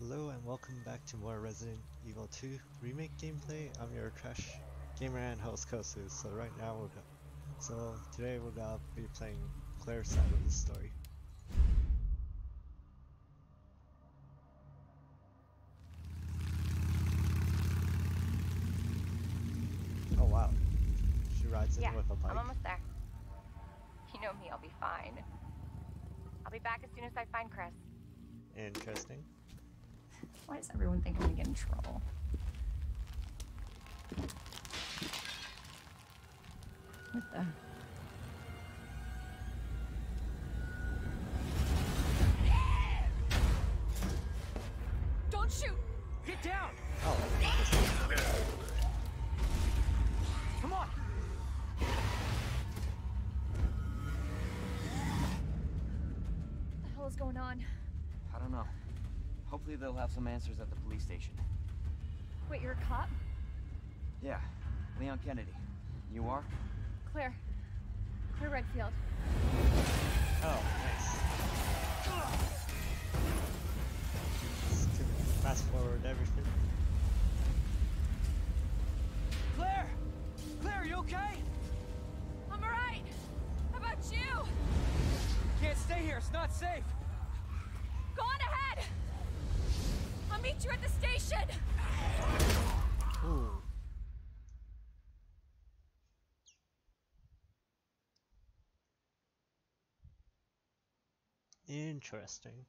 Hello and welcome back to more Resident Evil 2 Remake gameplay. I'm your trash gamer and host Kosyu. Today we're gonna be playing Claire's side of the story. Oh wow, she rides in with a bike. I'm almost there. You know me, I'll be fine. I'll be back as soon as I find Chris. Interesting. Why does everyone think I'm gonna get in trouble? What the? Don't shoot! Get down! Oh, Come on! What the hell is going on? I don't know. Hopefully they'll have some answers at the police station. Wait, you're a cop? Yeah, Leon Kennedy. You are? Claire. Claire Redfield. oh, nice. Let's fast forward everything. Claire! Claire, you okay? I'm alright! How about you? Can't stay here, it's not safe! Go on ahead! I'll meet you at the station! Ooh. Interesting.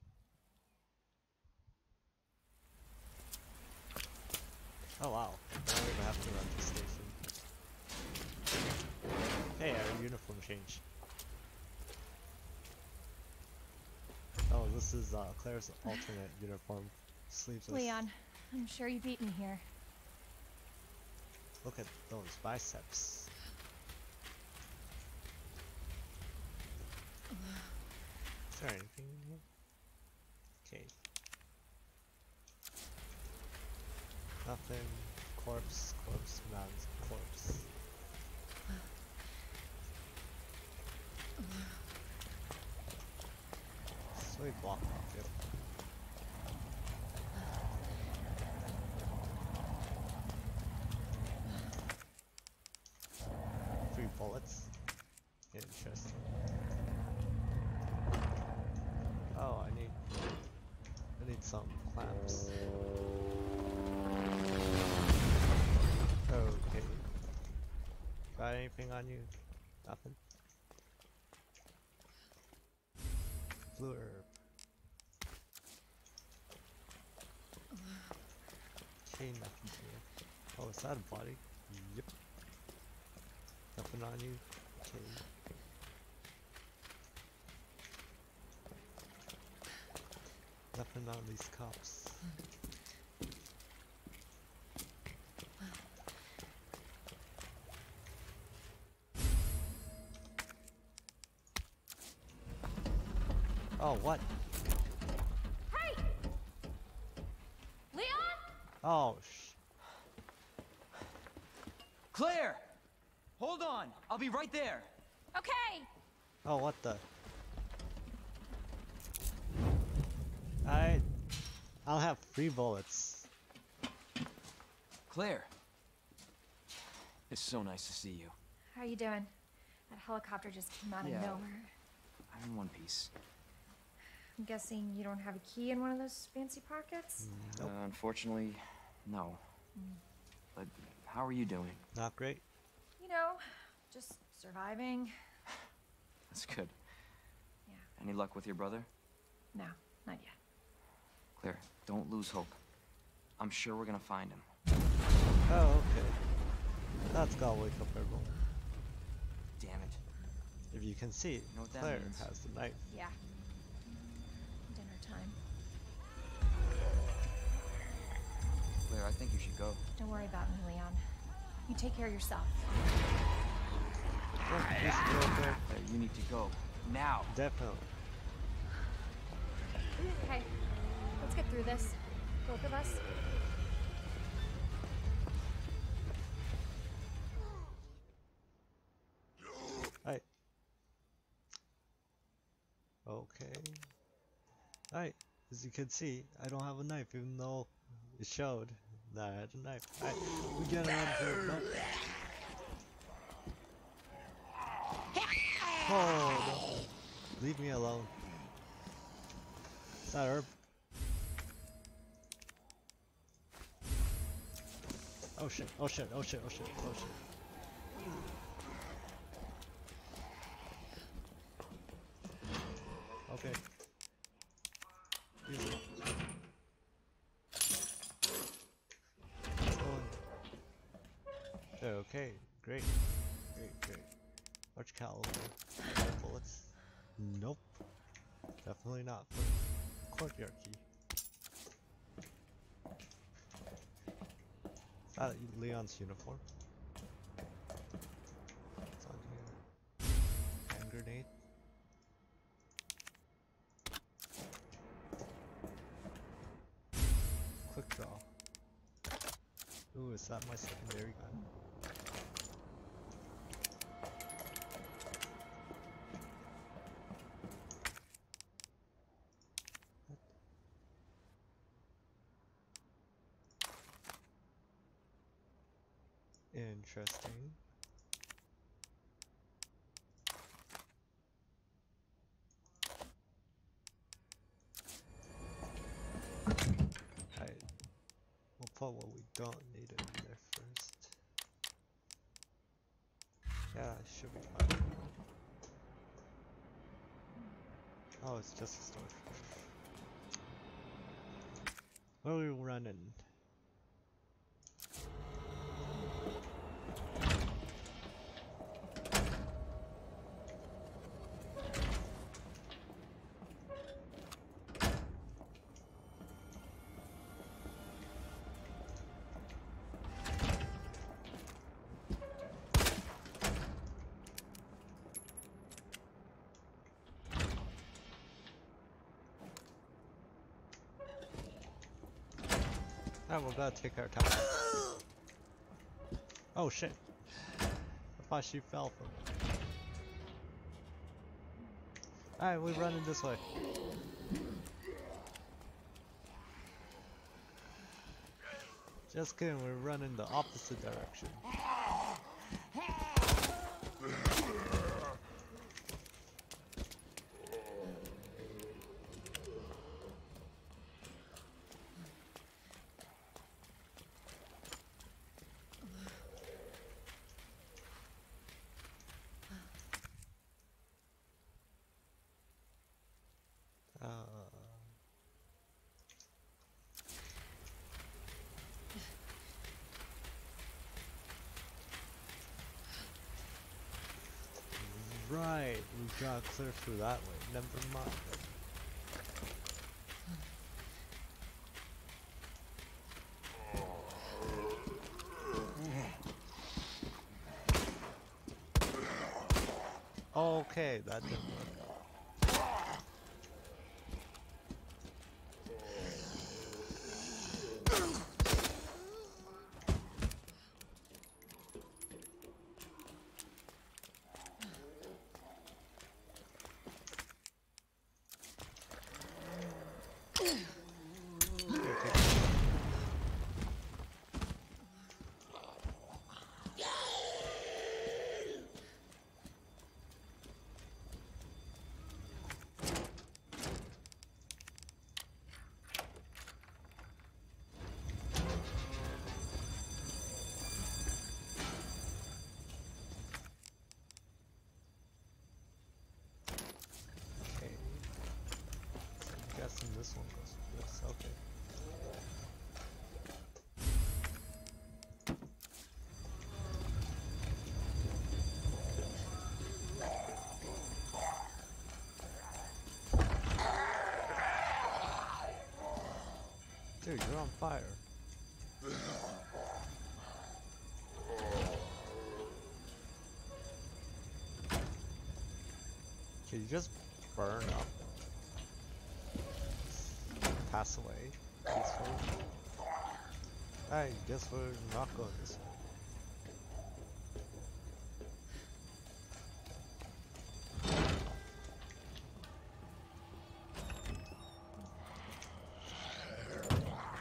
Oh wow, I don't even have to run to the station. Hey, our uniform changed. Oh, this is Claire's alternate uniform. Sleeveless. Leon, I'm sure you beat me here. Look at those biceps. Is there anything in here? Okay. Nothing. Corpse, man's corpse. So we block off it. Three bullets. Interesting. Oh, I need some clamps. Okay. Got anything on you? Nothing. Blue herb. Okay, nothing here. Oh, is that a body? Yep. Nothing on you? Okay. Nothing on these cops. Oh, what? Hey! Leon? Oh, Claire! Hold on, I'll be right there. Okay! Oh, what the? I'll have 3 bullets. Claire! It's so nice to see you. How are you doing? That helicopter just came out of Yeah. nowhere. I'm in one piece. I'm guessing you don't have a key in one of those fancy pockets? Nope. Unfortunately, no. But how are you doing? Not great. You know, just surviving. That's good. Yeah. Any luck with your brother? No, not yet. Claire, don't lose hope. I'm sure we're gonna find him. Oh, okay. That's gotta wake up everyone. Damn it. If you can see, know what that Claire means? has the knife. Yeah. Dinner time. Claire, I think you should go. Don't worry about me, Leon. You take care of yourself. Oh, you should go up there. Claire, you need to go. Now! Definitely. Okay, let's get through this. Both of us. Hey. Okay. Alright, As you can see, I don't have a knife, even though it showed that I had a knife. Alright, we get around to it. No. Oh, no. Leave me alone. Is that herb? Oh shit, oh shit, oh shit, oh shit, oh shit. Okay. Easy. Okay, great. Great. Large caliber. Bullets. Nope. Definitely not for courtyard key. Is that Leon's uniform? What's on here? Hand grenade. Quick draw. Ooh, is that my secondary gun? Interesting. Alright. We'll put what we don't need in there first. Yeah, it should be fine. Oh, it's just a storage. Where are we running? Alright, we're gonna take our time. Oh shit. I thought she fell from it. Alright, we're running this way. Just kidding, we're running the opposite direction. Right, we got clear through that way. Never mind. Okay, that didn't work. Okay. I'm guessing this one goes with this. Okay. Dude, you're on fire. Can you just burn up? Pass away peacefully? I guess we're not going this way.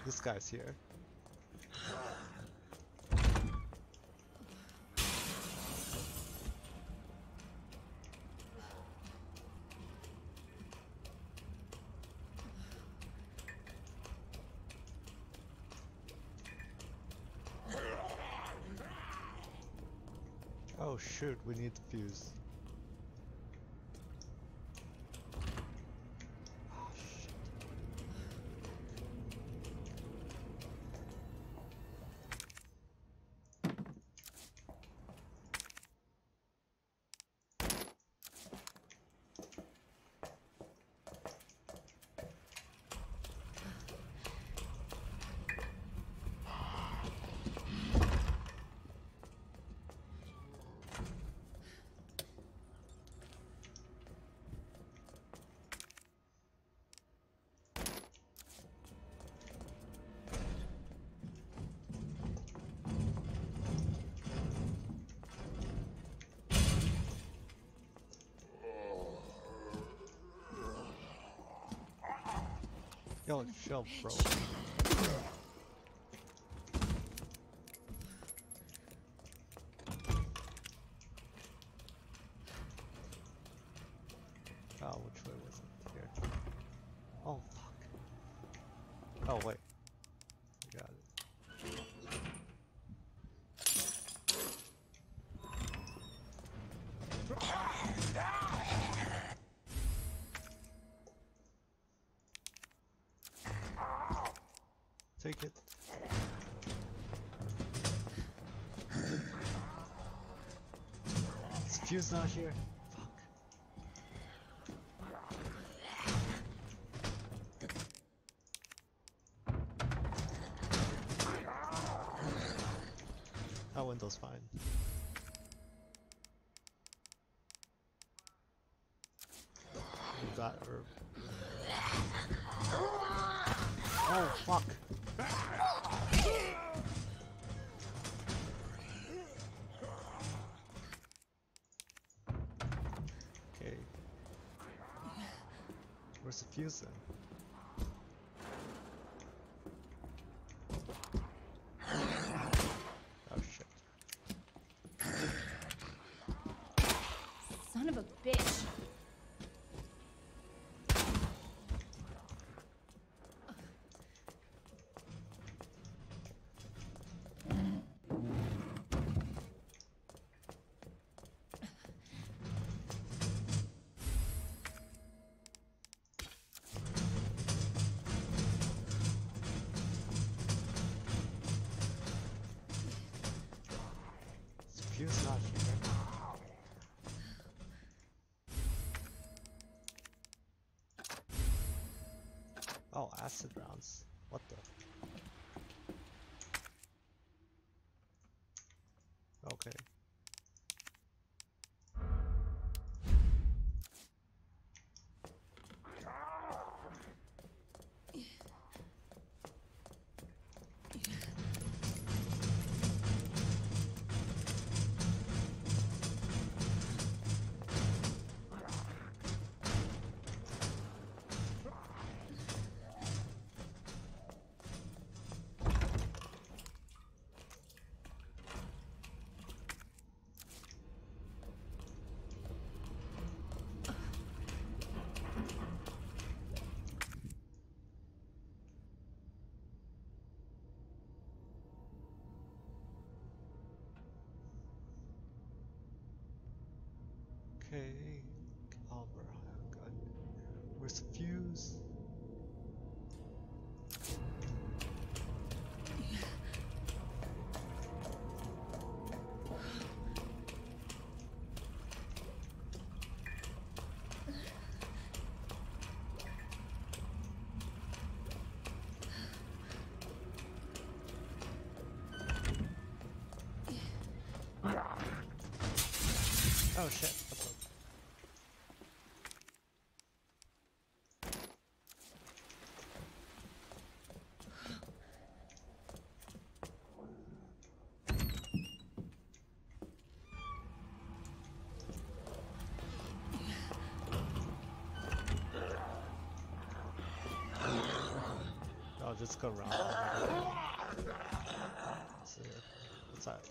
This guy's here. Oh shoot, we need the fuse. Oh shit. Yo, chill, bro. Oh, which way was it? Here. Oh, fuck. Oh, wait. I got it. Take it. Is fuse not here? Fuck. That window's fine. We got herb. Oh, fuck. Okay. Where's the fuse then? Oh shit. Son of a bitch. Is fuse not here? Oh, acid rounds. What the? Okay. Okay. Caliber gun. Where's the fuse? Oh shit. What the? Oh I'll just go around. Let's see. What's that?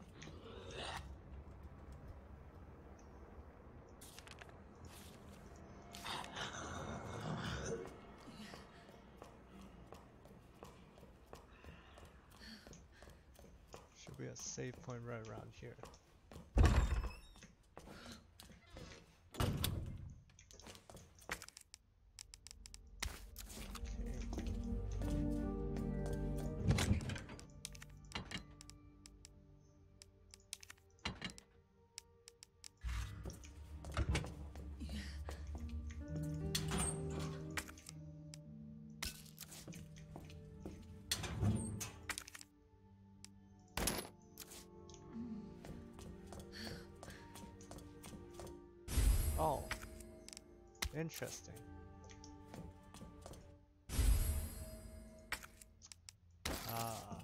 Should be a save point right around here. Oh, interesting. Ah,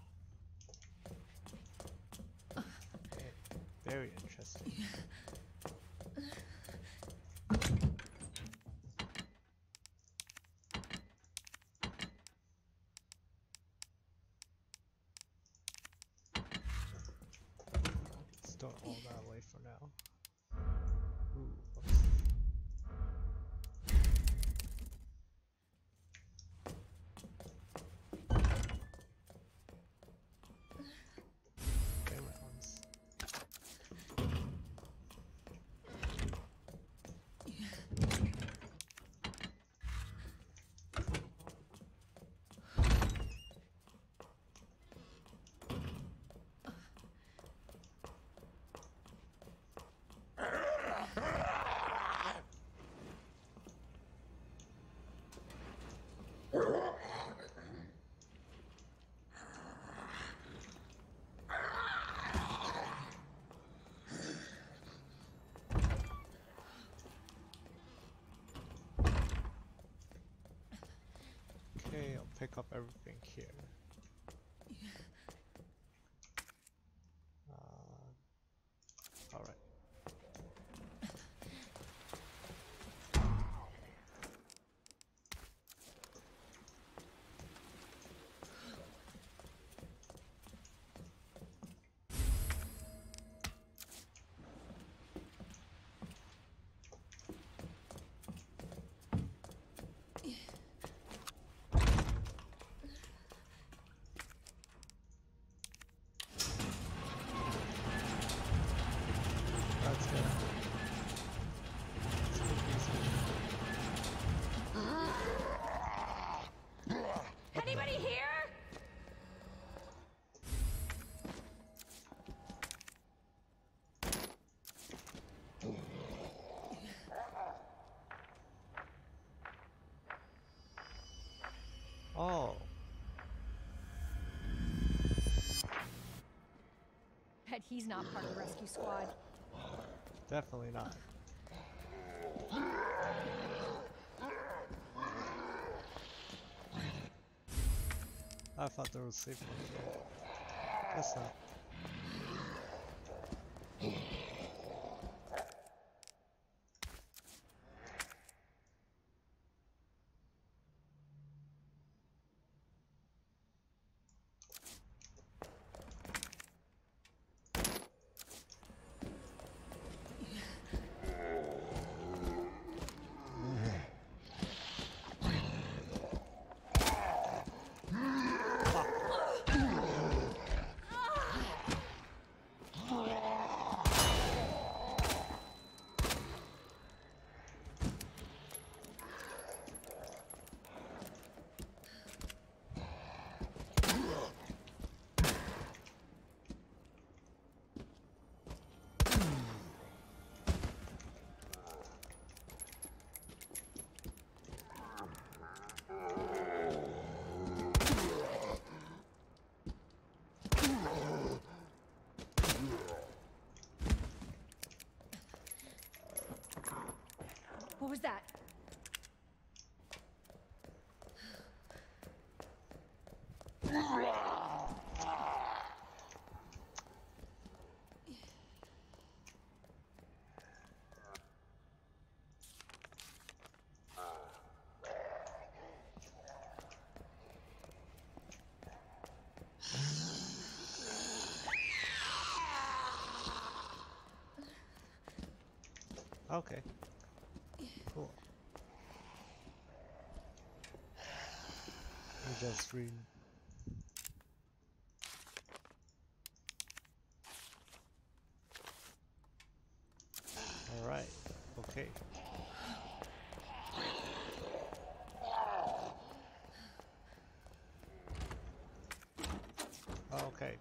okay. Very interesting. Store all that away for now. Ooh, whoops. Rounds. Okay, I'll pick up everything here. Alright. That's good. Anybody here? Oh, Bet he's not part of the rescue squad. definitely not. I thought there was safe ones there. That's not. What was that? Okay. Cool. We just read. All right. Okay. Okay.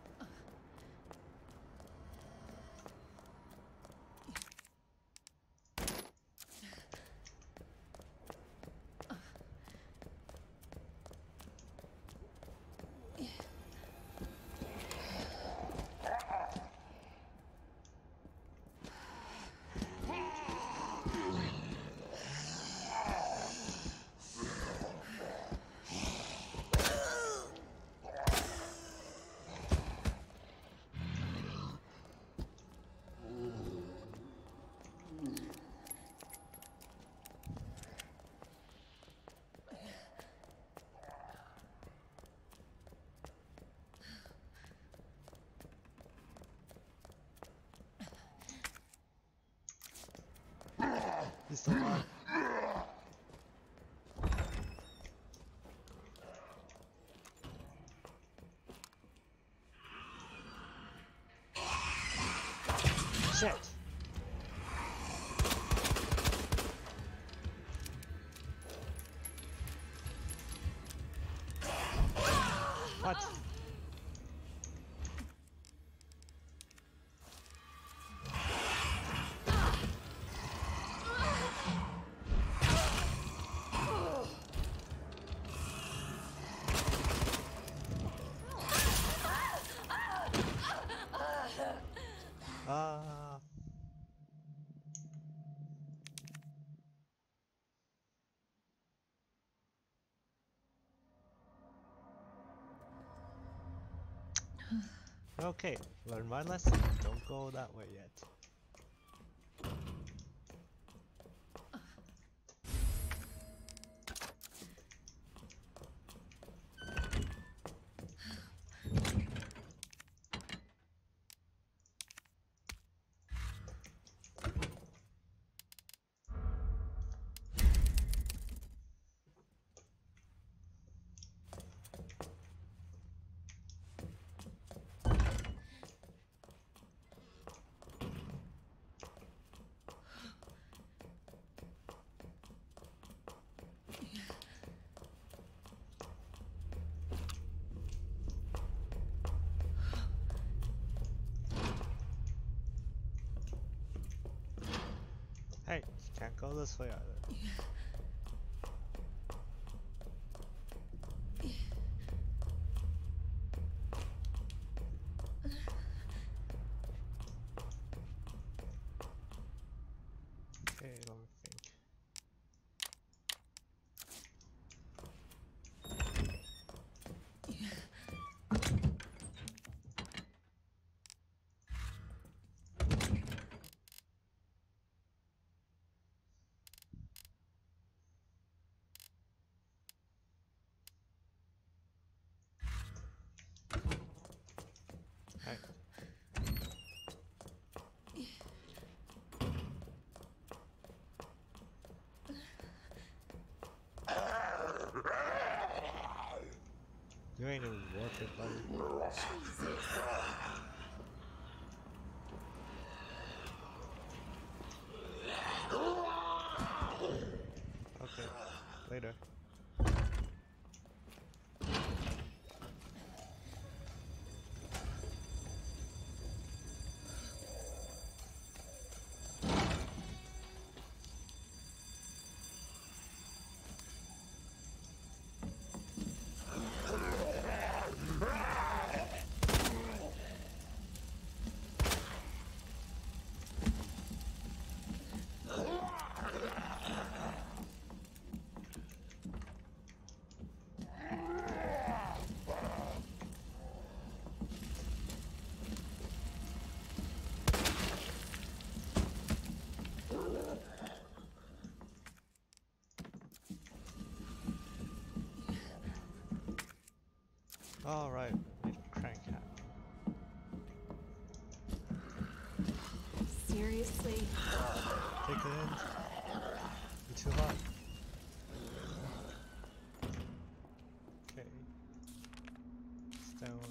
He's still alive. Shit. What? Ah. Okay, learn my lesson. Don't go that way yet. Hey, you can't go this way either. Okay, let me think. Hey. You ain't even worth it, buddy. Okay, later. Alright, crank hat. Seriously? Take it in. You're too hot. Okay. Stone.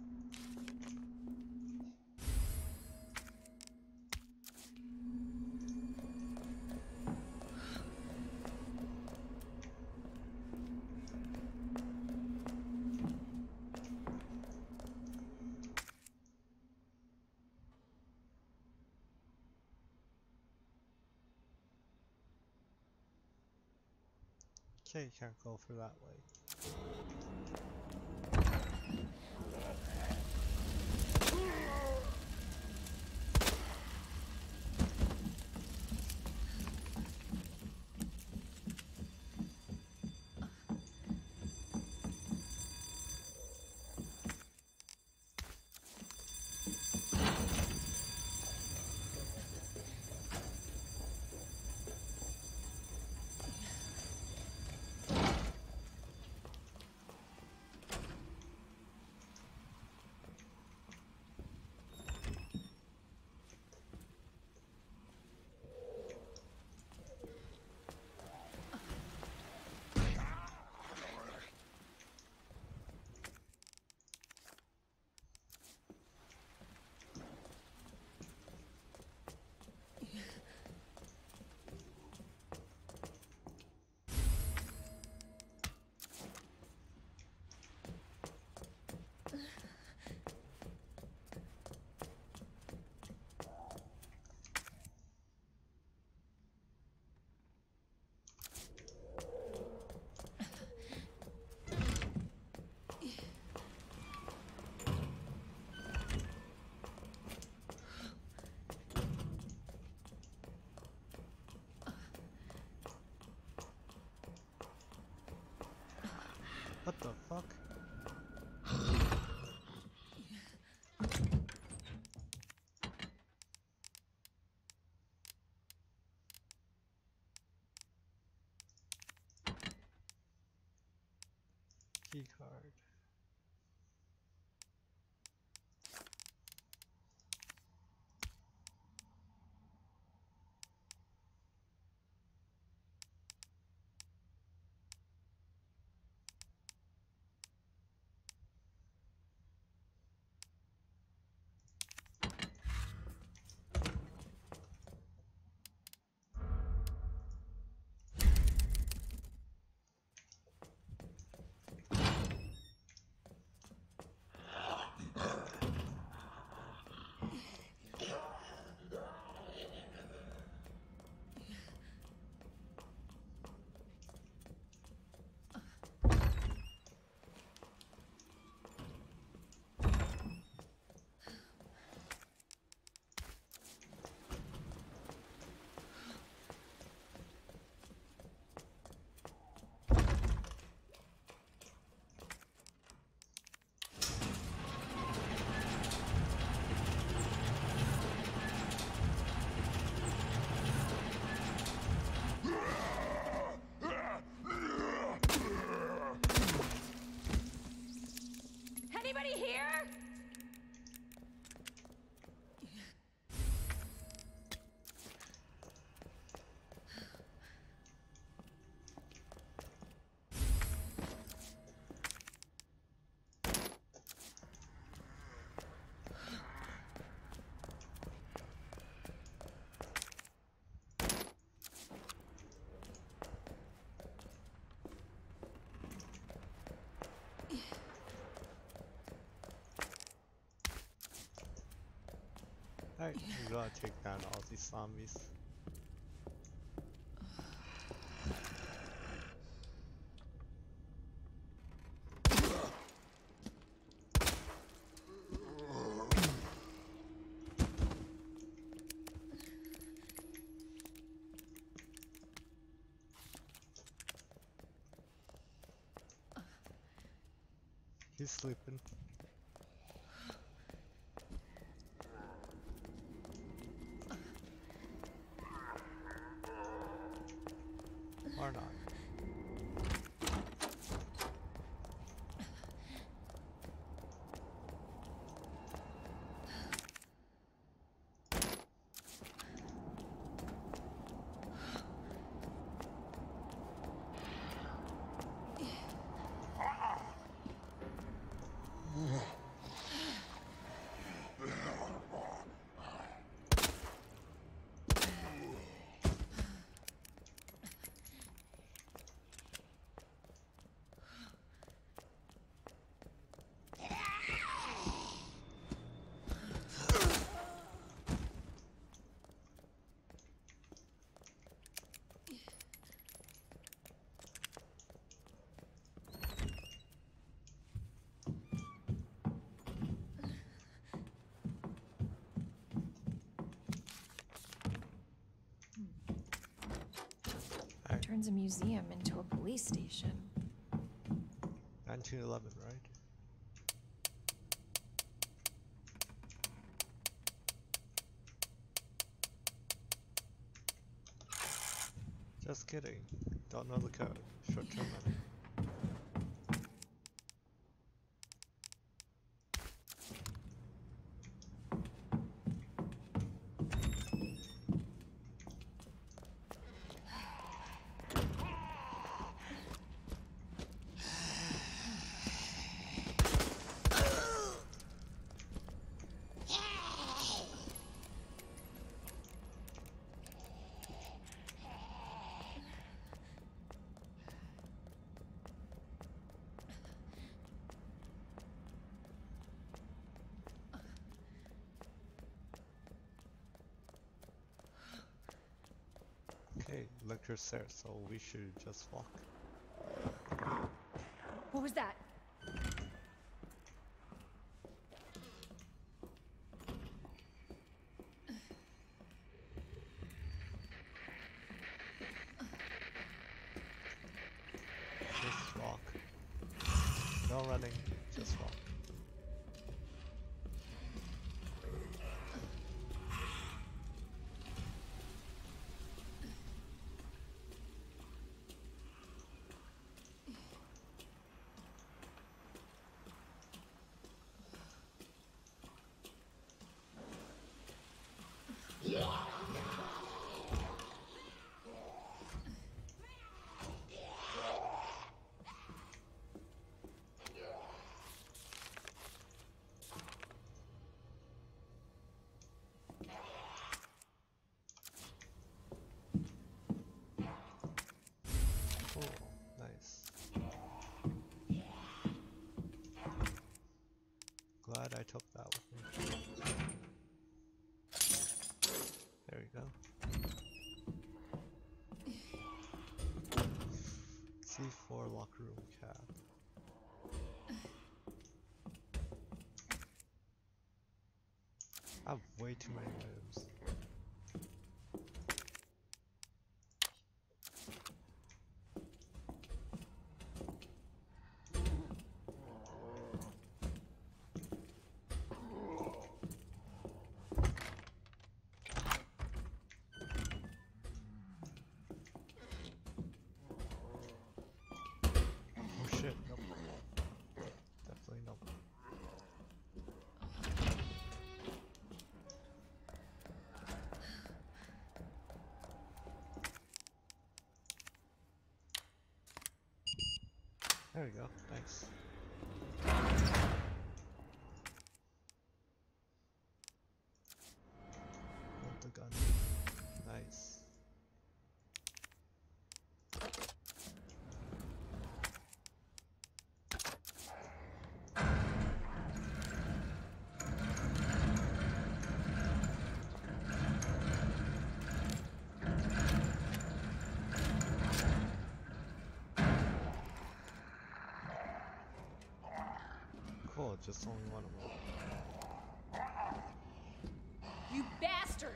Okay, can't go through that way. What the fuck? Key card. Anybody here? Alright, we gotta take down all these zombies. He's sleeping. Or not. turns a museum into a police station? 1911, right? Just kidding. Don't know the code. Short-term money. Okay, lecture's there, so we should just walk. What was that? Just walk. No running, just walk. Oh, nice. Glad I took that with me. There we go. C4 locker room cab. I have way too many moves. Oh shit, nope. Definitely nope. There we go, nice. Want the gun. Nice. Cool, just only one of them. You bastard!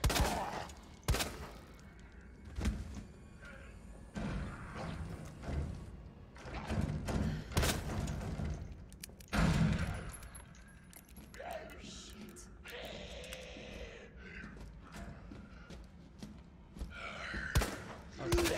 Okay.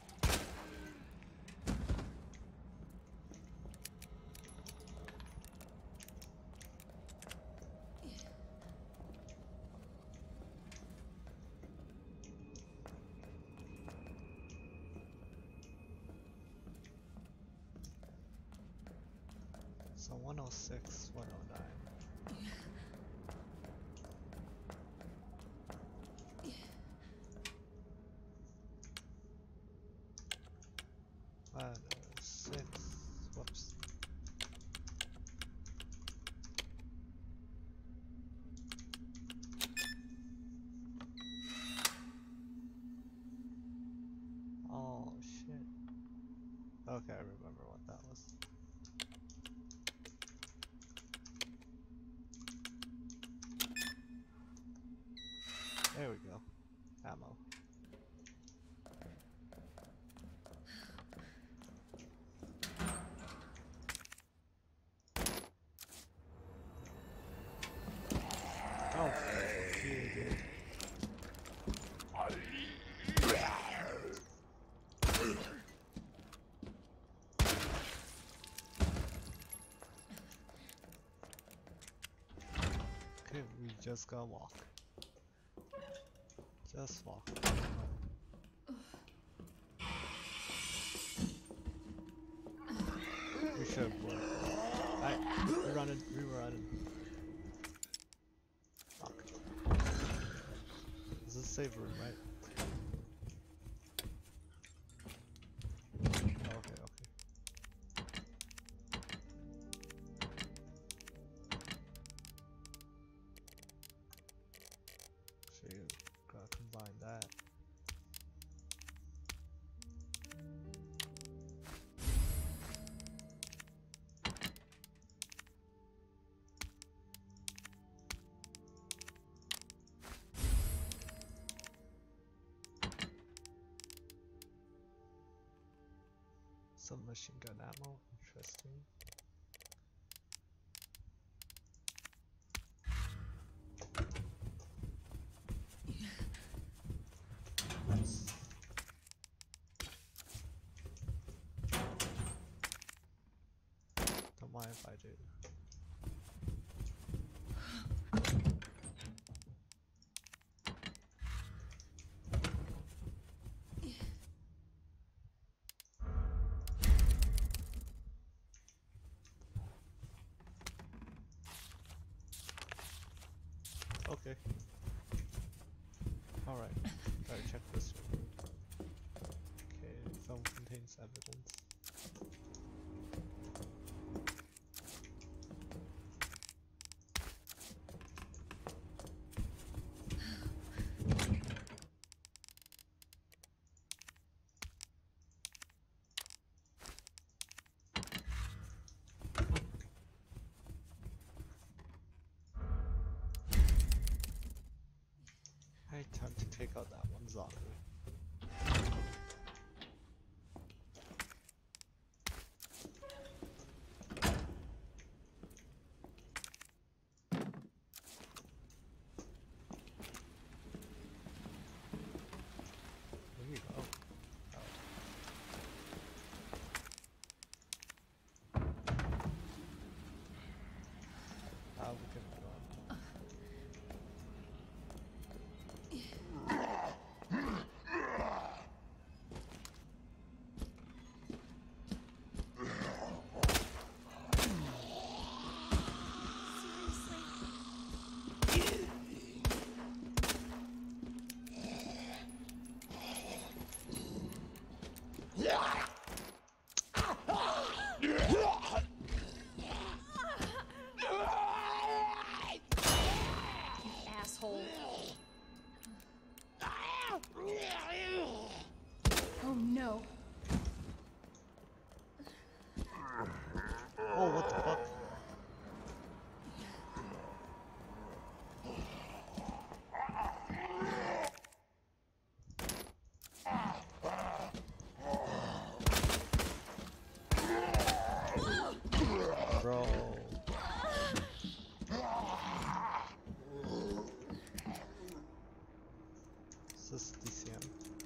So 106, 109. Six. Whoops. Oh shit. Okay, I remember what that was. There we go. Ammo. Just gonna walk. Just walk. We should have worked. Alright, we're running. Fuck. This is a save room, right? Okay. So you gotta combine that. Some machine gun ammo, interesting. Don't mind if I do. Okay. Alright. Gotta check this one. Okay, film contains evidence. Alright, time to take out that one zombie. Where you go? How we can run? Asshole. Oh no. Oh, what the fuck? Bro. Is this DCM?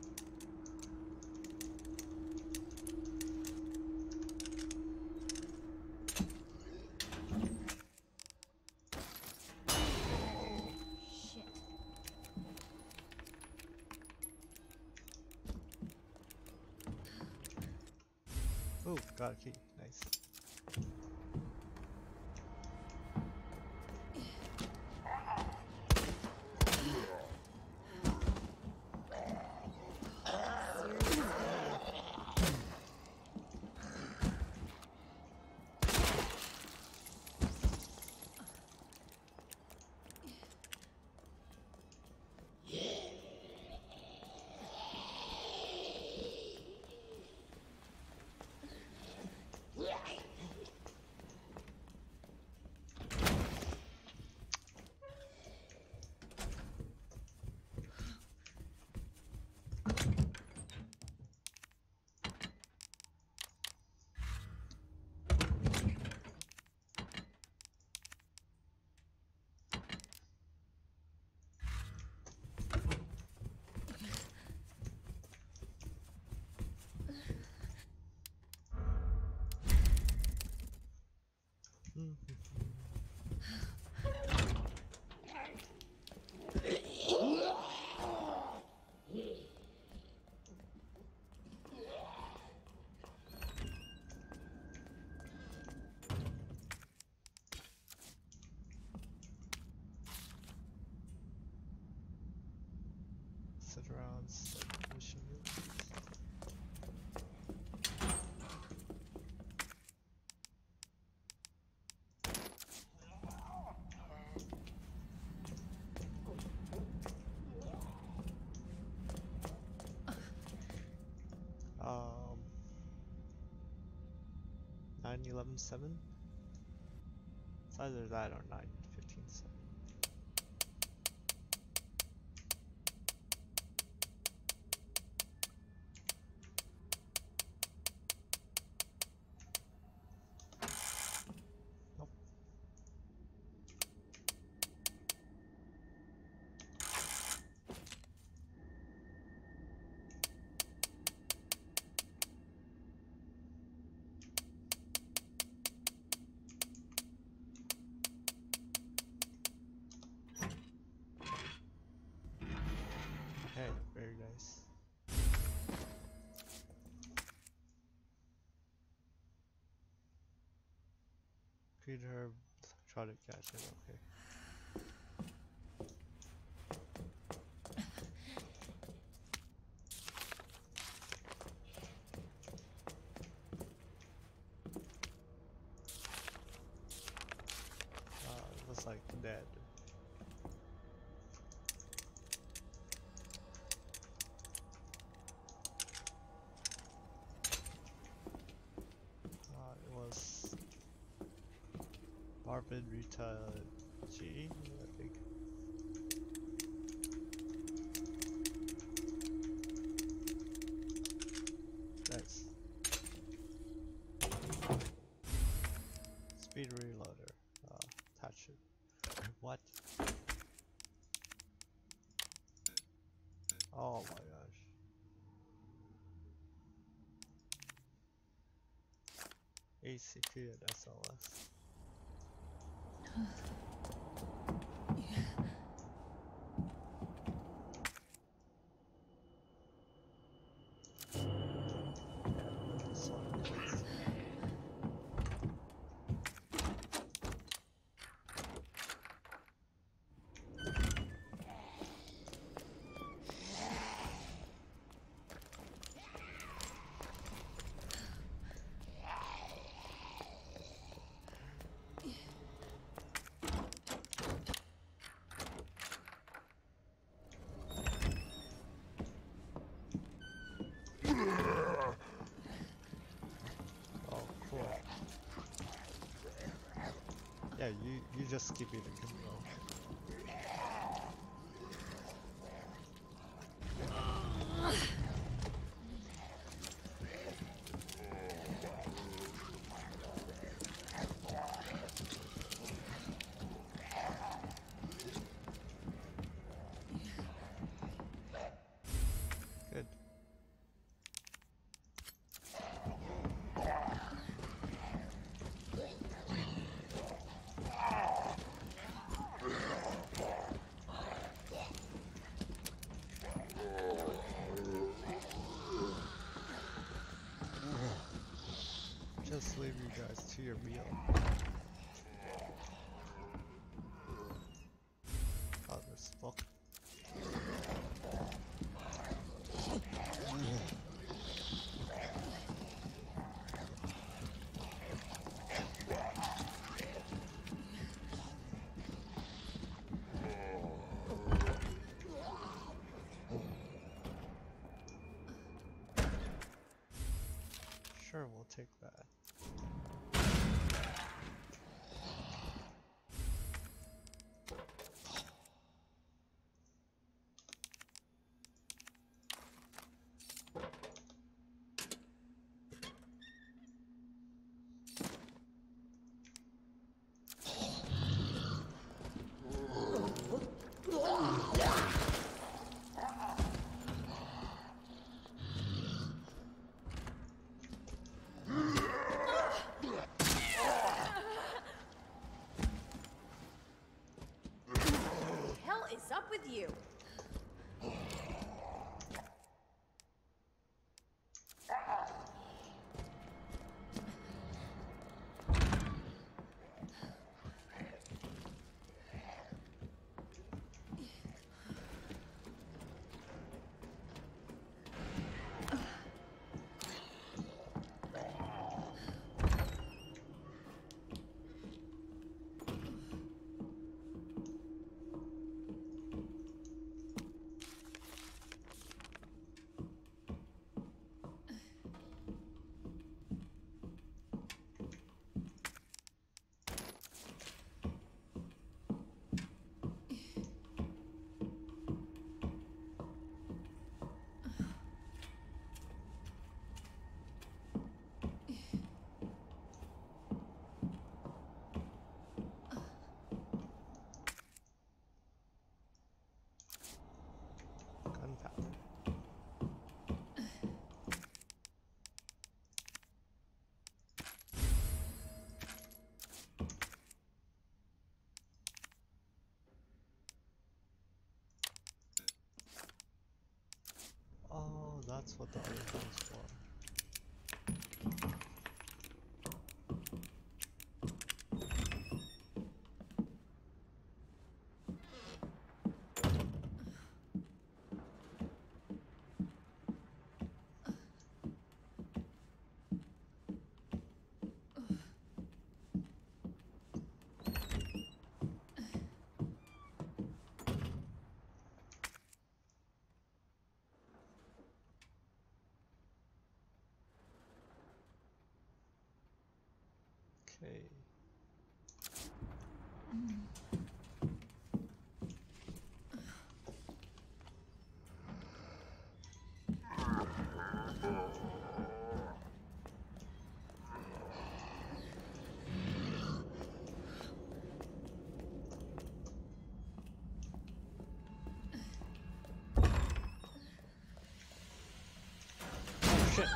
Shit. Oh, got a key. Nice. 911-7? It's either that or 915-7. Nope. Hey, very nice. Peter try to catch him, okay. It was like dead. It was Marvin Rita G, I think. Nice. Speed reloader. Attach it. What? Oh my gosh. ACP and SLS. This one, please. Oh, cool. Yeah, you just keep eating him, bro. Good. Just leave you guys to your meal. Oh, there's smoke. Sure, we'll take that. Hell is up with you? Okay. Oh shit!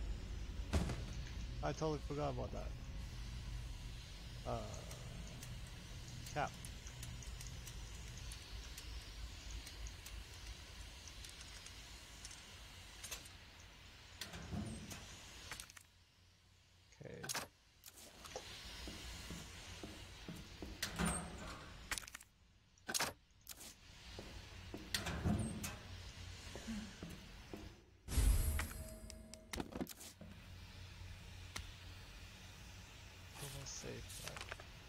I totally forgot about that. Cap. Okay. Almost safe. Right?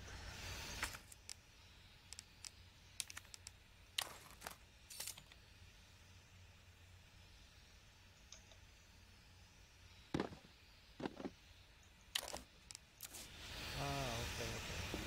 Ah, okay, okay.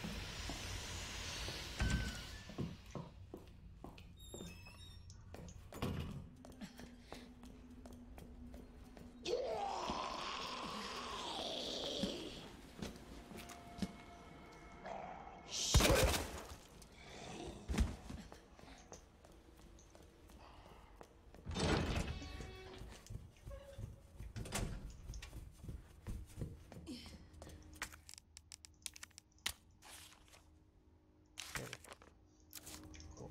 Okay. Cool.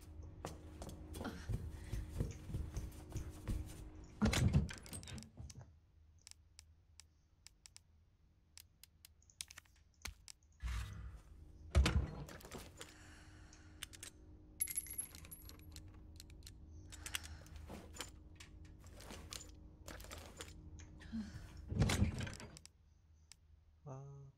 Uh,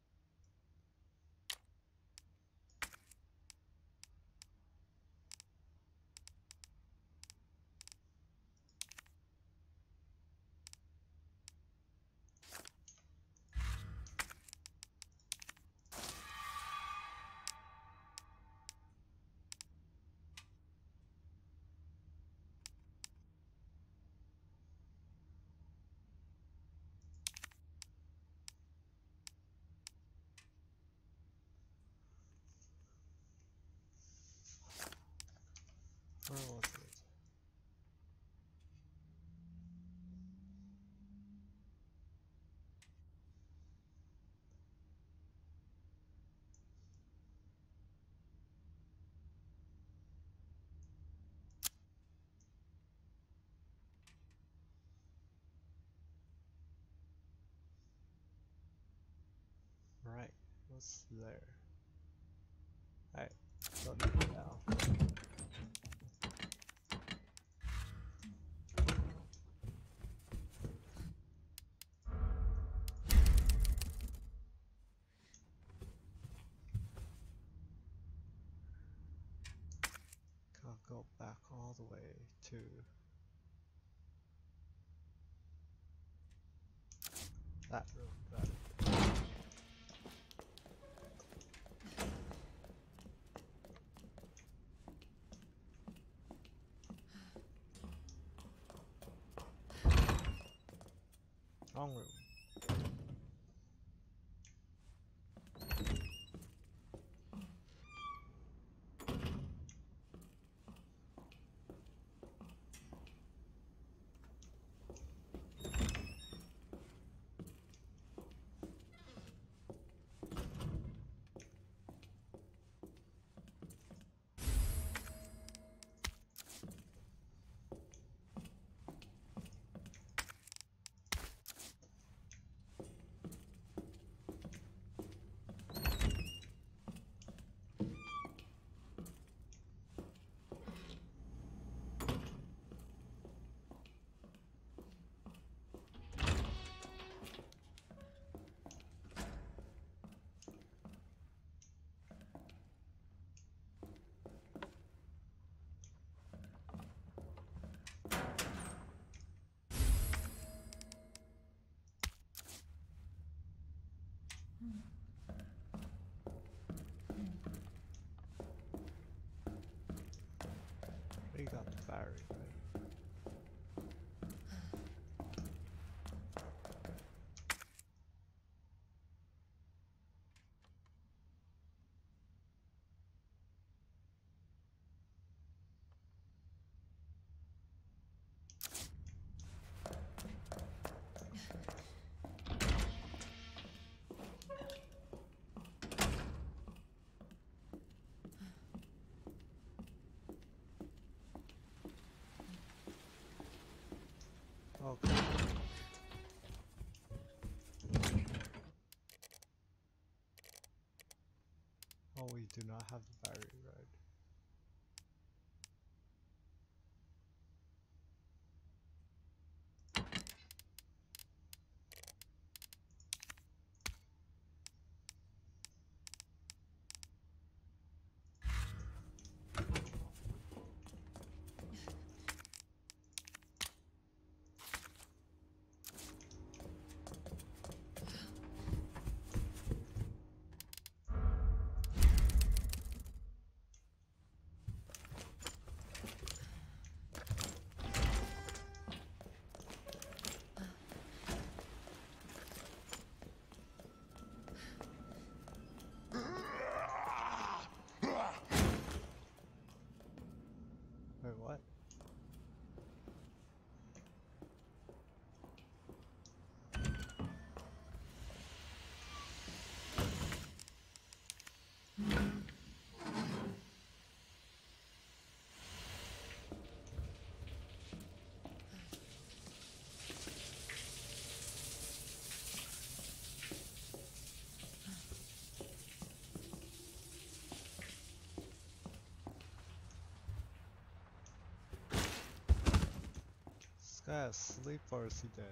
where was it? Right. What's there? Alright. Don't need it now. Can't go back all the way to that room. Got it. Wrong room. Oh, we do not have the battery, right? Wait, what? This guy asleep or is he dead?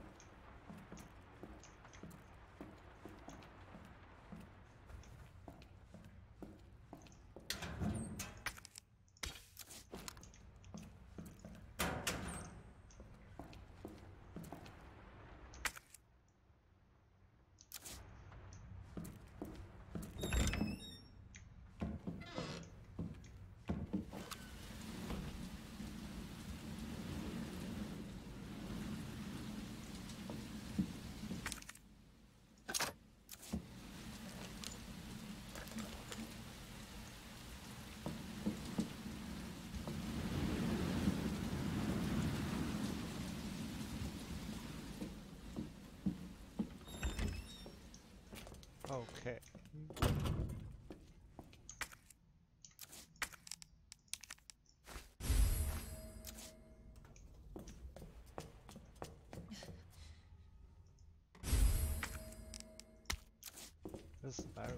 Okay. There's the battery.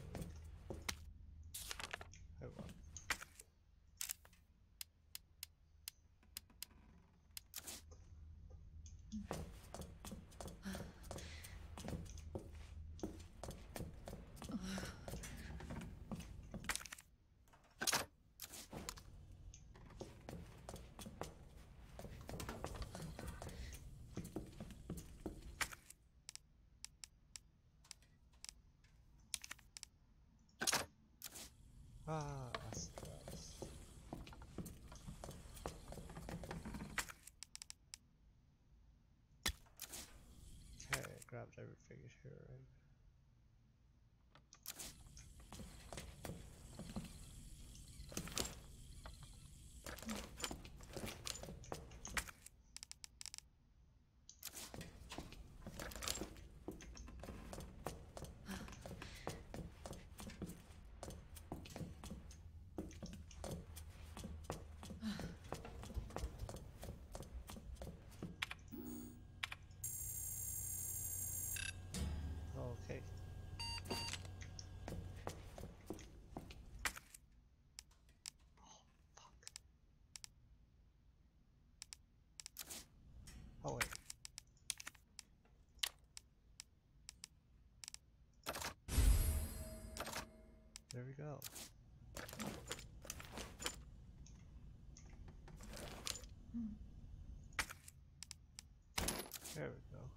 Hey, what? Ah, that's nice. Okay, grabbed everything here, right? Okay. Oh wait. There we go. There we go.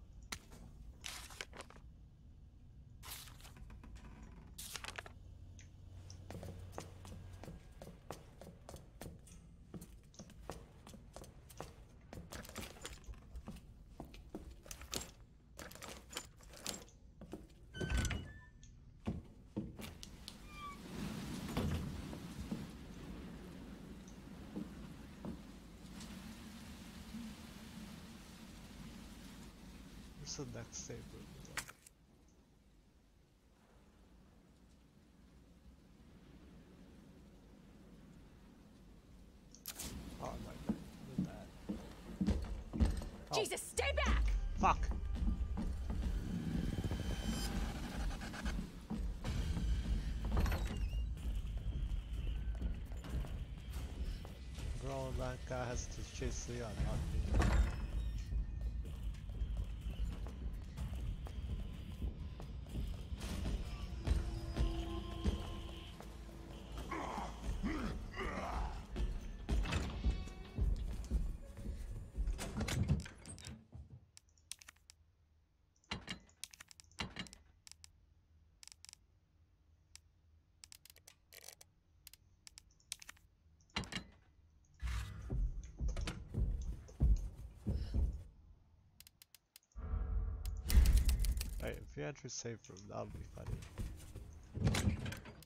What's the next save room? Oh, I might do that. Oh, Jesus, stay back! fuck! that guy has to chase Leon, not me. Hey, if you enter safe room, that would be funny.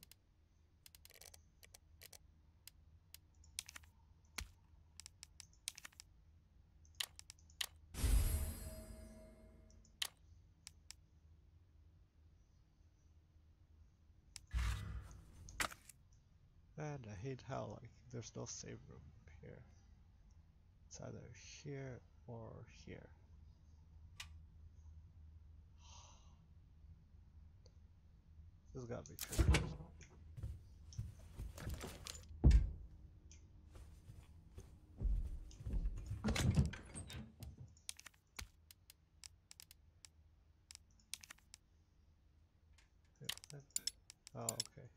Man, I hate how like there's no save room here. It's either here or here. This has gotta be tricky. Oh, okay.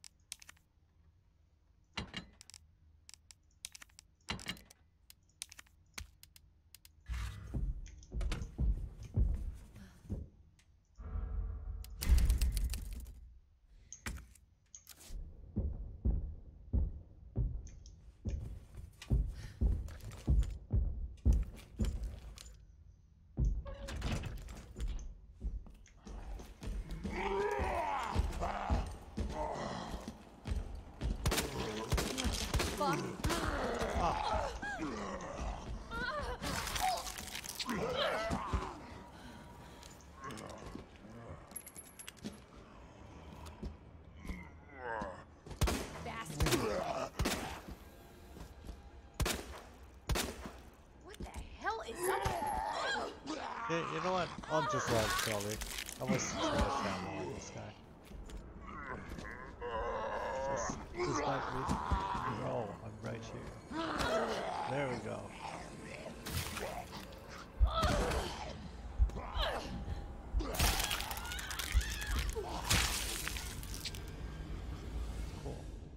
Yeah, you know what? I'll just let him kill me. I wasted too much ammo on this guy. Just let me. No, I'm right here. There we go. Cool.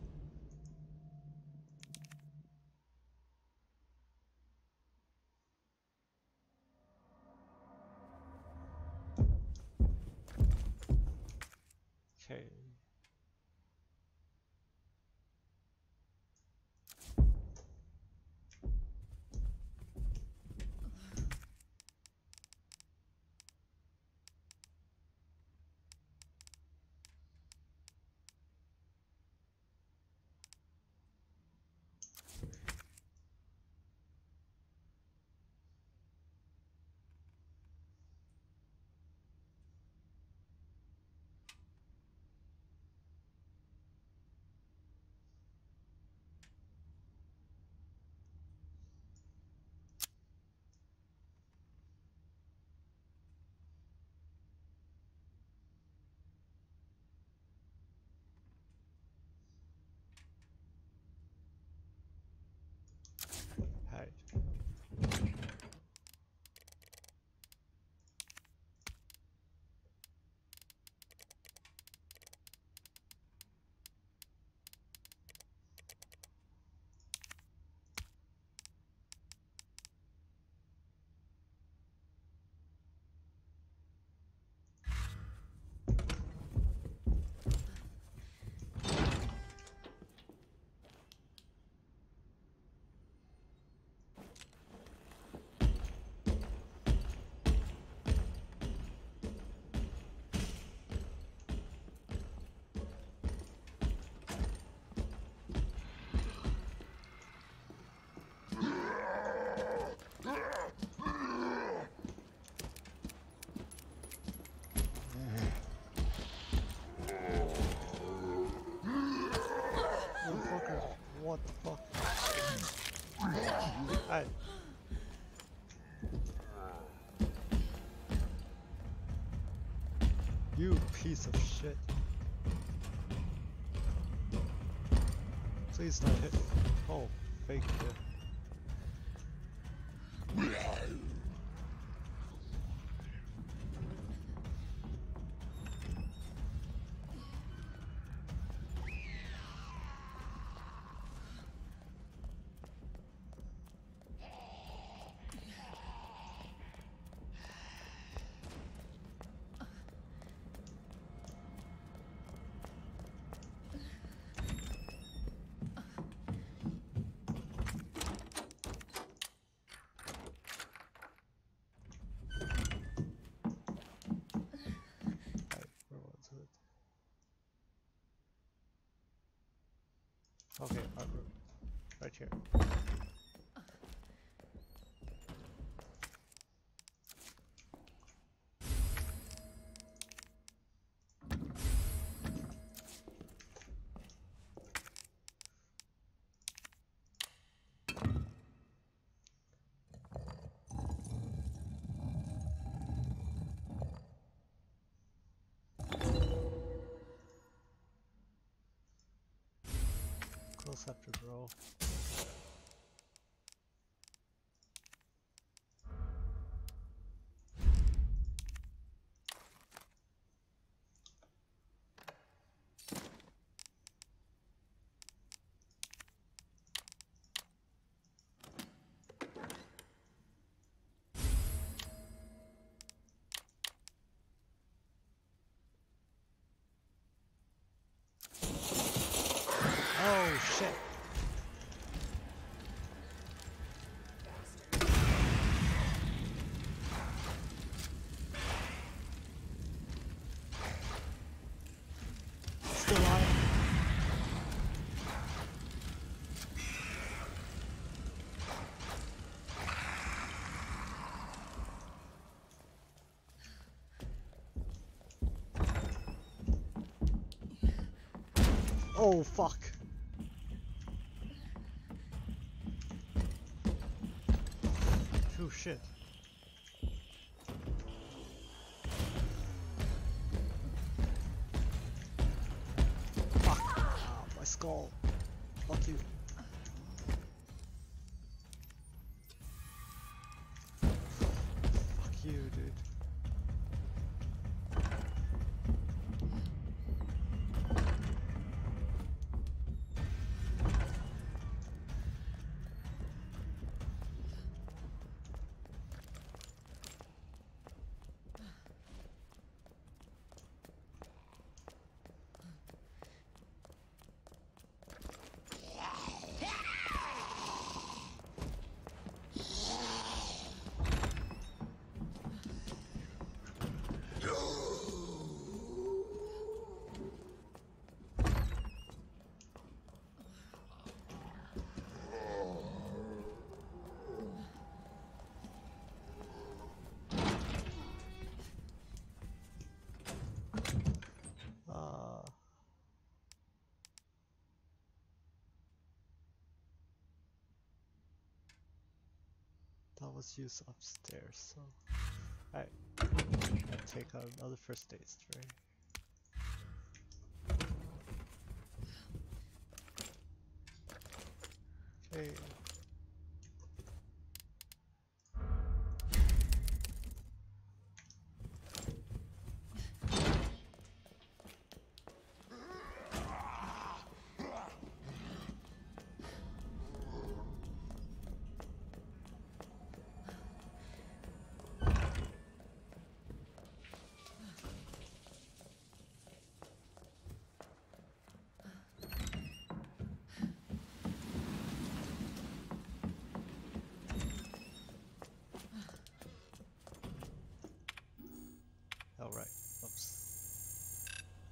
Okay. Hide. Motherfucker, what the fuck? Hey. You piece of shit. Please don't hit me. Oh, fake shit. Where was it? Okay, right here. Close after bro. Oh shit! Still alive. Oh fuck! Oh shit! Fuck! Ah, my skull! Fuck you! Fuck you, dude! That was used upstairs, so I take out another first aid tray. Okay. All right. Oops.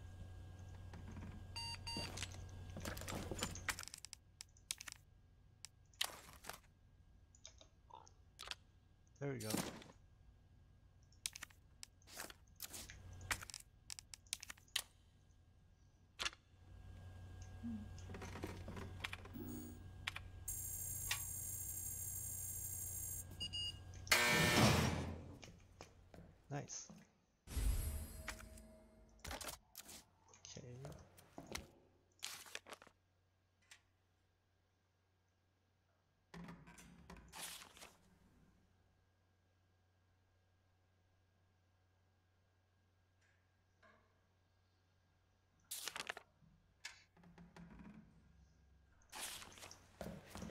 There we go. Nice. Okay.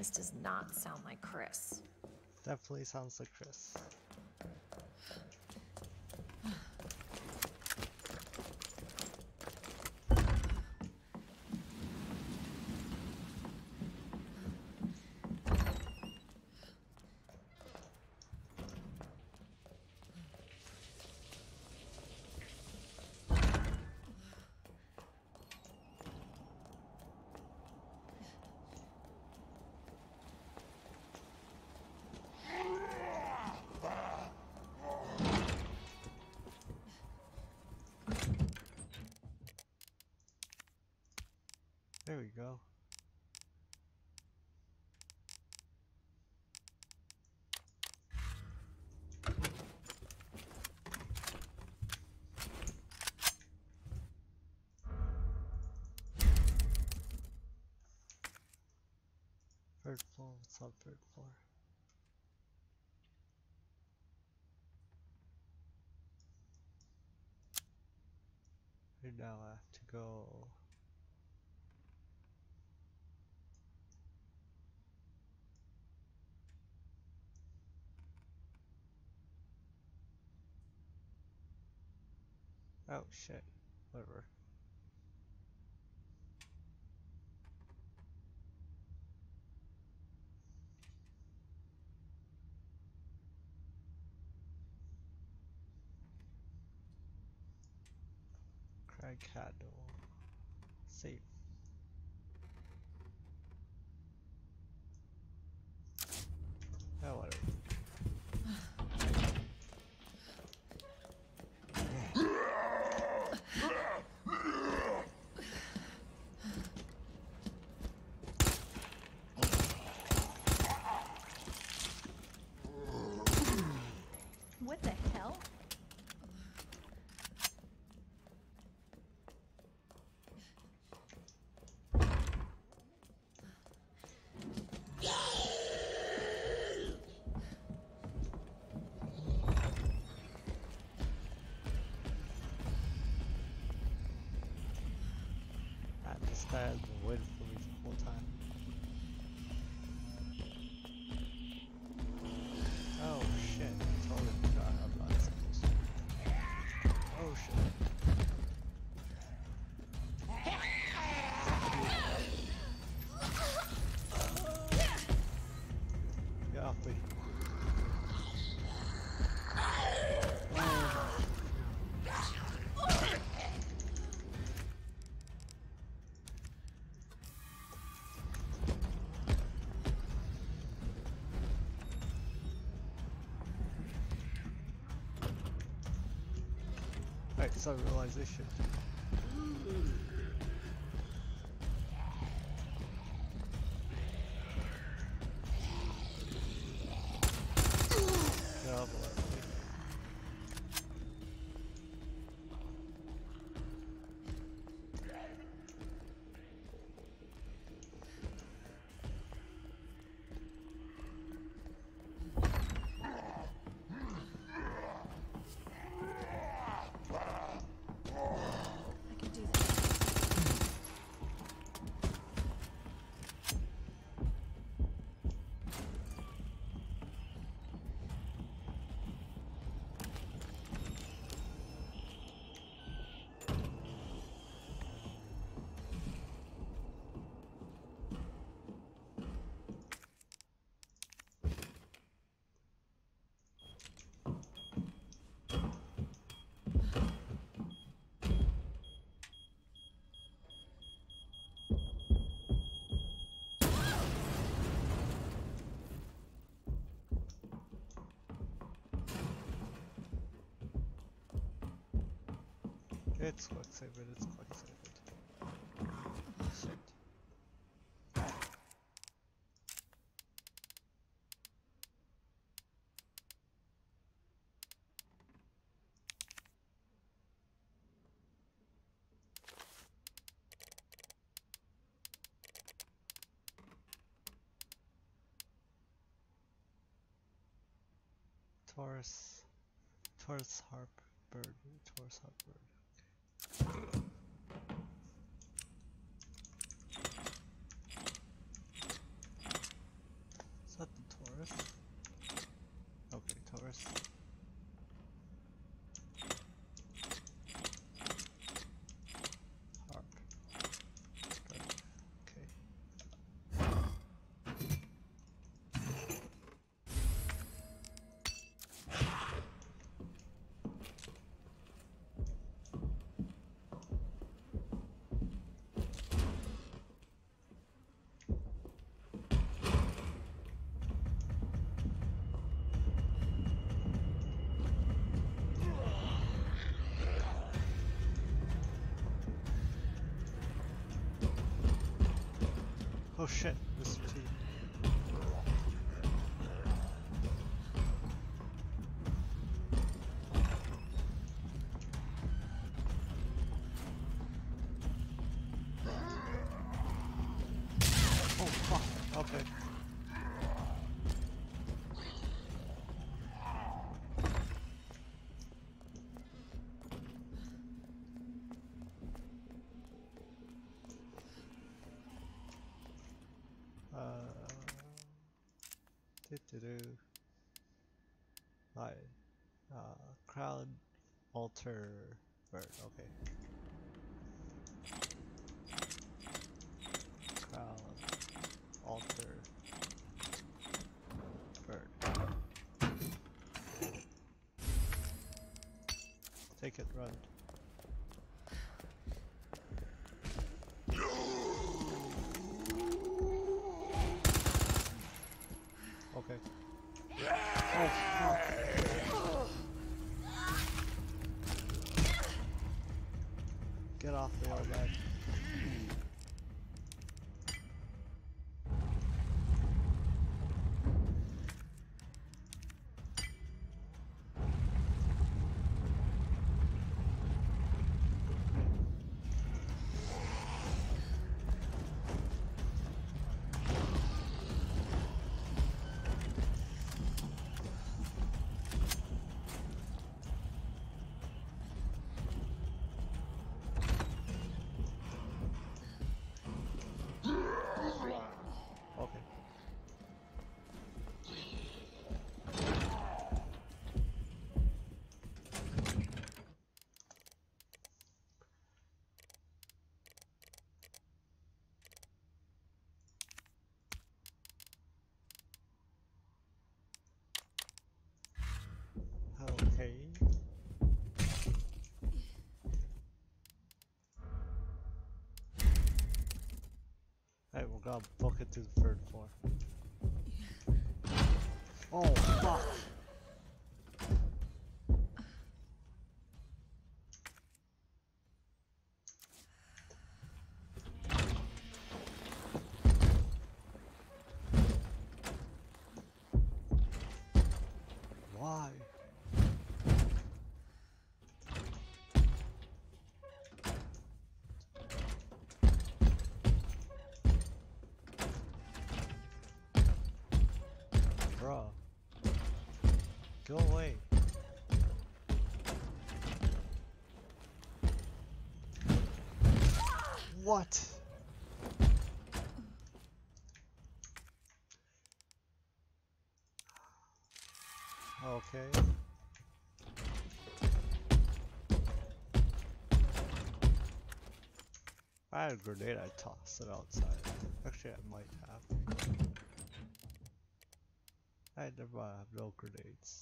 This does not sound like Chris. Definitely sounds like Chris. There we go. Third floor, what's on third floor? Right now I have to go. Oh shit, whatever. Craig Cadle. Save. Oh, whatever. What the hell? This guy has been waiting for me the whole time. Oh shit, I totally forgot I'm not supposed to. Oh shit. Get off me. Alright, self-realization. Get off of me. I can do this. It's quick saved, it's quick saved. Shit. Taurus harp bird, Taurus harp bird. Oh shit, Mr. T. Oh fuck, okay. Do. Right. Crown altar bird. Okay. Crown altar bird. Take it, run. Okay. Oh fuck. Get off me, old man. Okay. Okay. Hey, we're gonna book it to the third floor. Oh fuck! Why? Bruh. Go away. What? Okay. If I had a grenade, I'd toss it outside. Actually, I might have. I never have no grenades.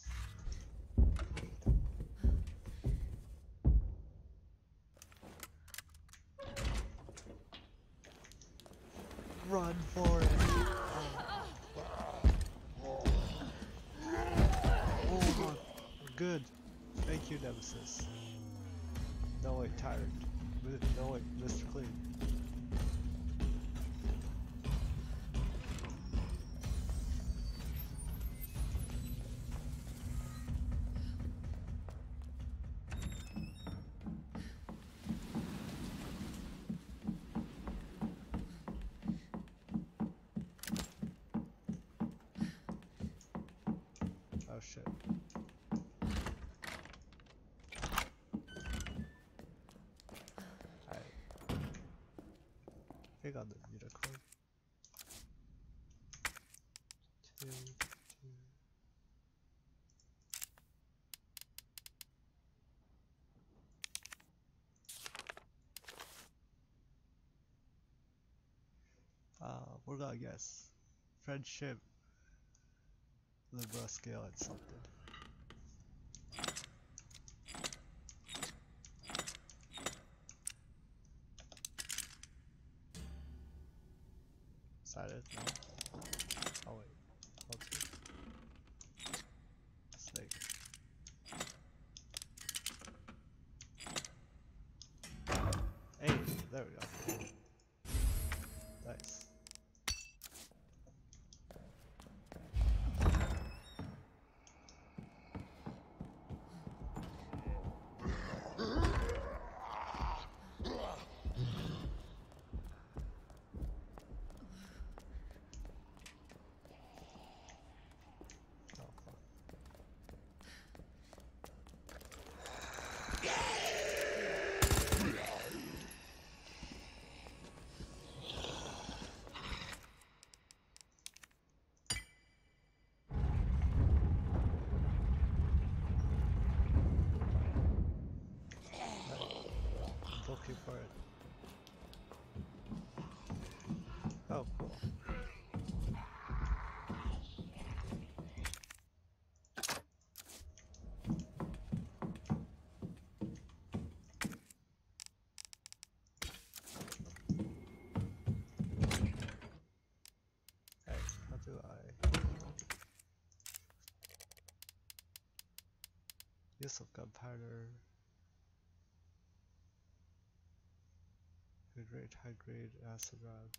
Run for it! Oh my, we're good. Thank you, Nemesis. No wait, tired. No wait, Mr. Clean. Oh shit. I think on the unicorn. Two. We're gonna guess. Friendship, Libra scale, and something. Decided? No. Oh wait. Okay. Snake. Hey, there we go. Nice. for it. Oh, cool. Hey, how do I use of gunpowder? High grade acid rod.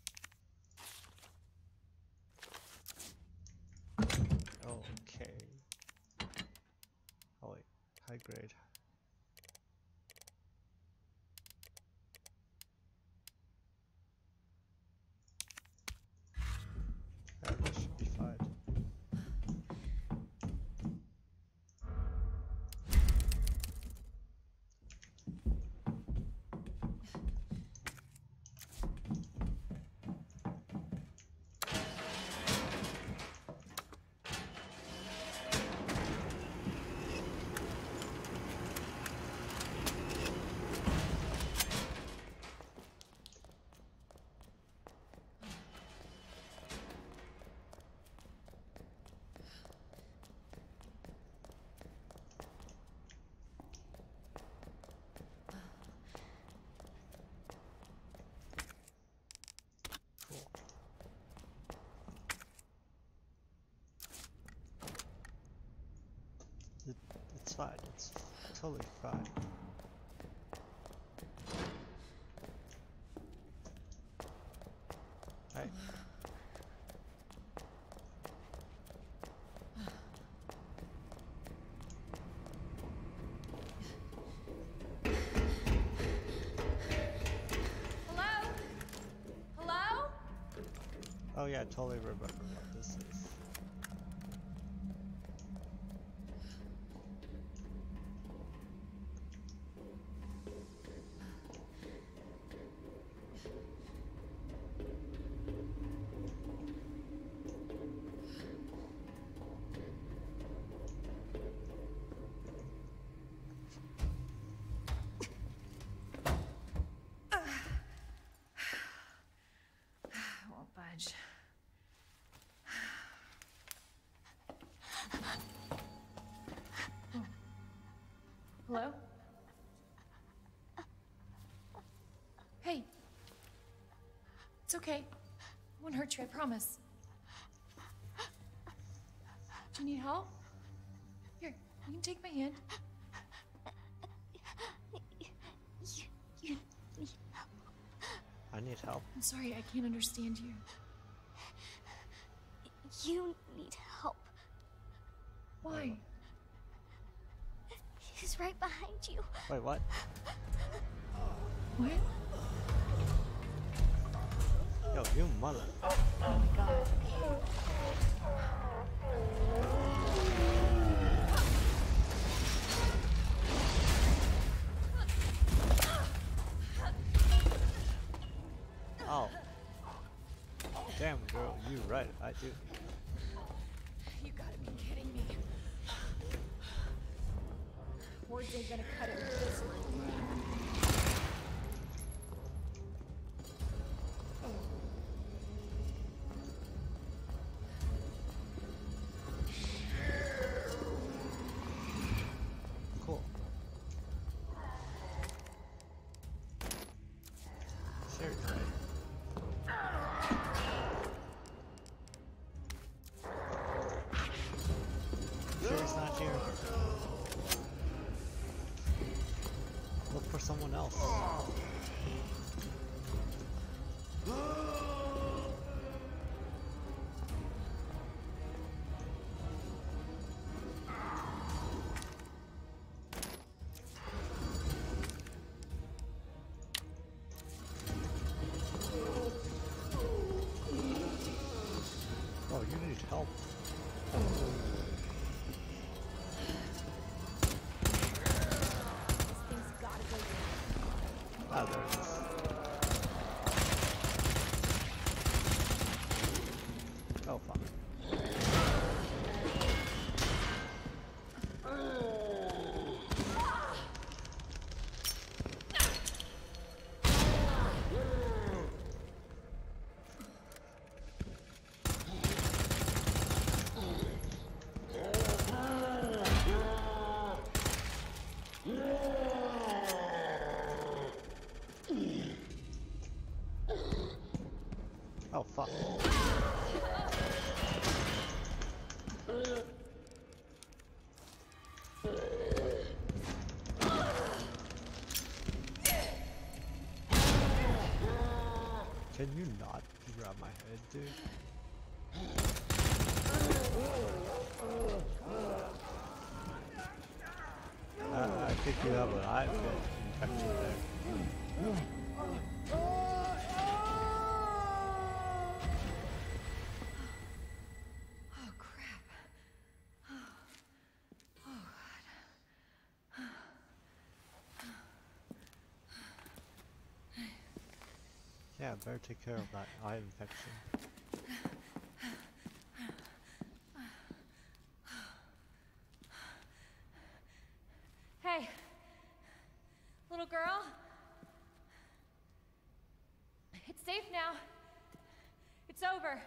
Okay. Oh wait, high grade. Alright, that should be fine. Cool. It's fine. It's totally fine. Hey. Hello? Hello? Oh yeah, I totally remember what this is. Won't budge. Oh. Hello? Hey. It's okay. I won't hurt you, I promise. Do you need help? Here, you can take my hand. I need help. I'm sorry, I can't understand you. You need help. Why? He's right behind you. Wait, what? What? Yo, you mother. Oh my god. Oh. Damn, girl, you right. I do. You gotta be kidding me. Words ain't gonna cut it with this one. Cool. Seriously. Sure he's not here. Look for someone else. Oh, you need help. This thing's gotta go down. Ah, there it is. Oh, fuck. Oh fuck. Can you not grab my head, dude? I think you have an eye infection there. Oh, crap. Yeah, better take care of that eye infection. Hey, little girl. It's safe now. It's over.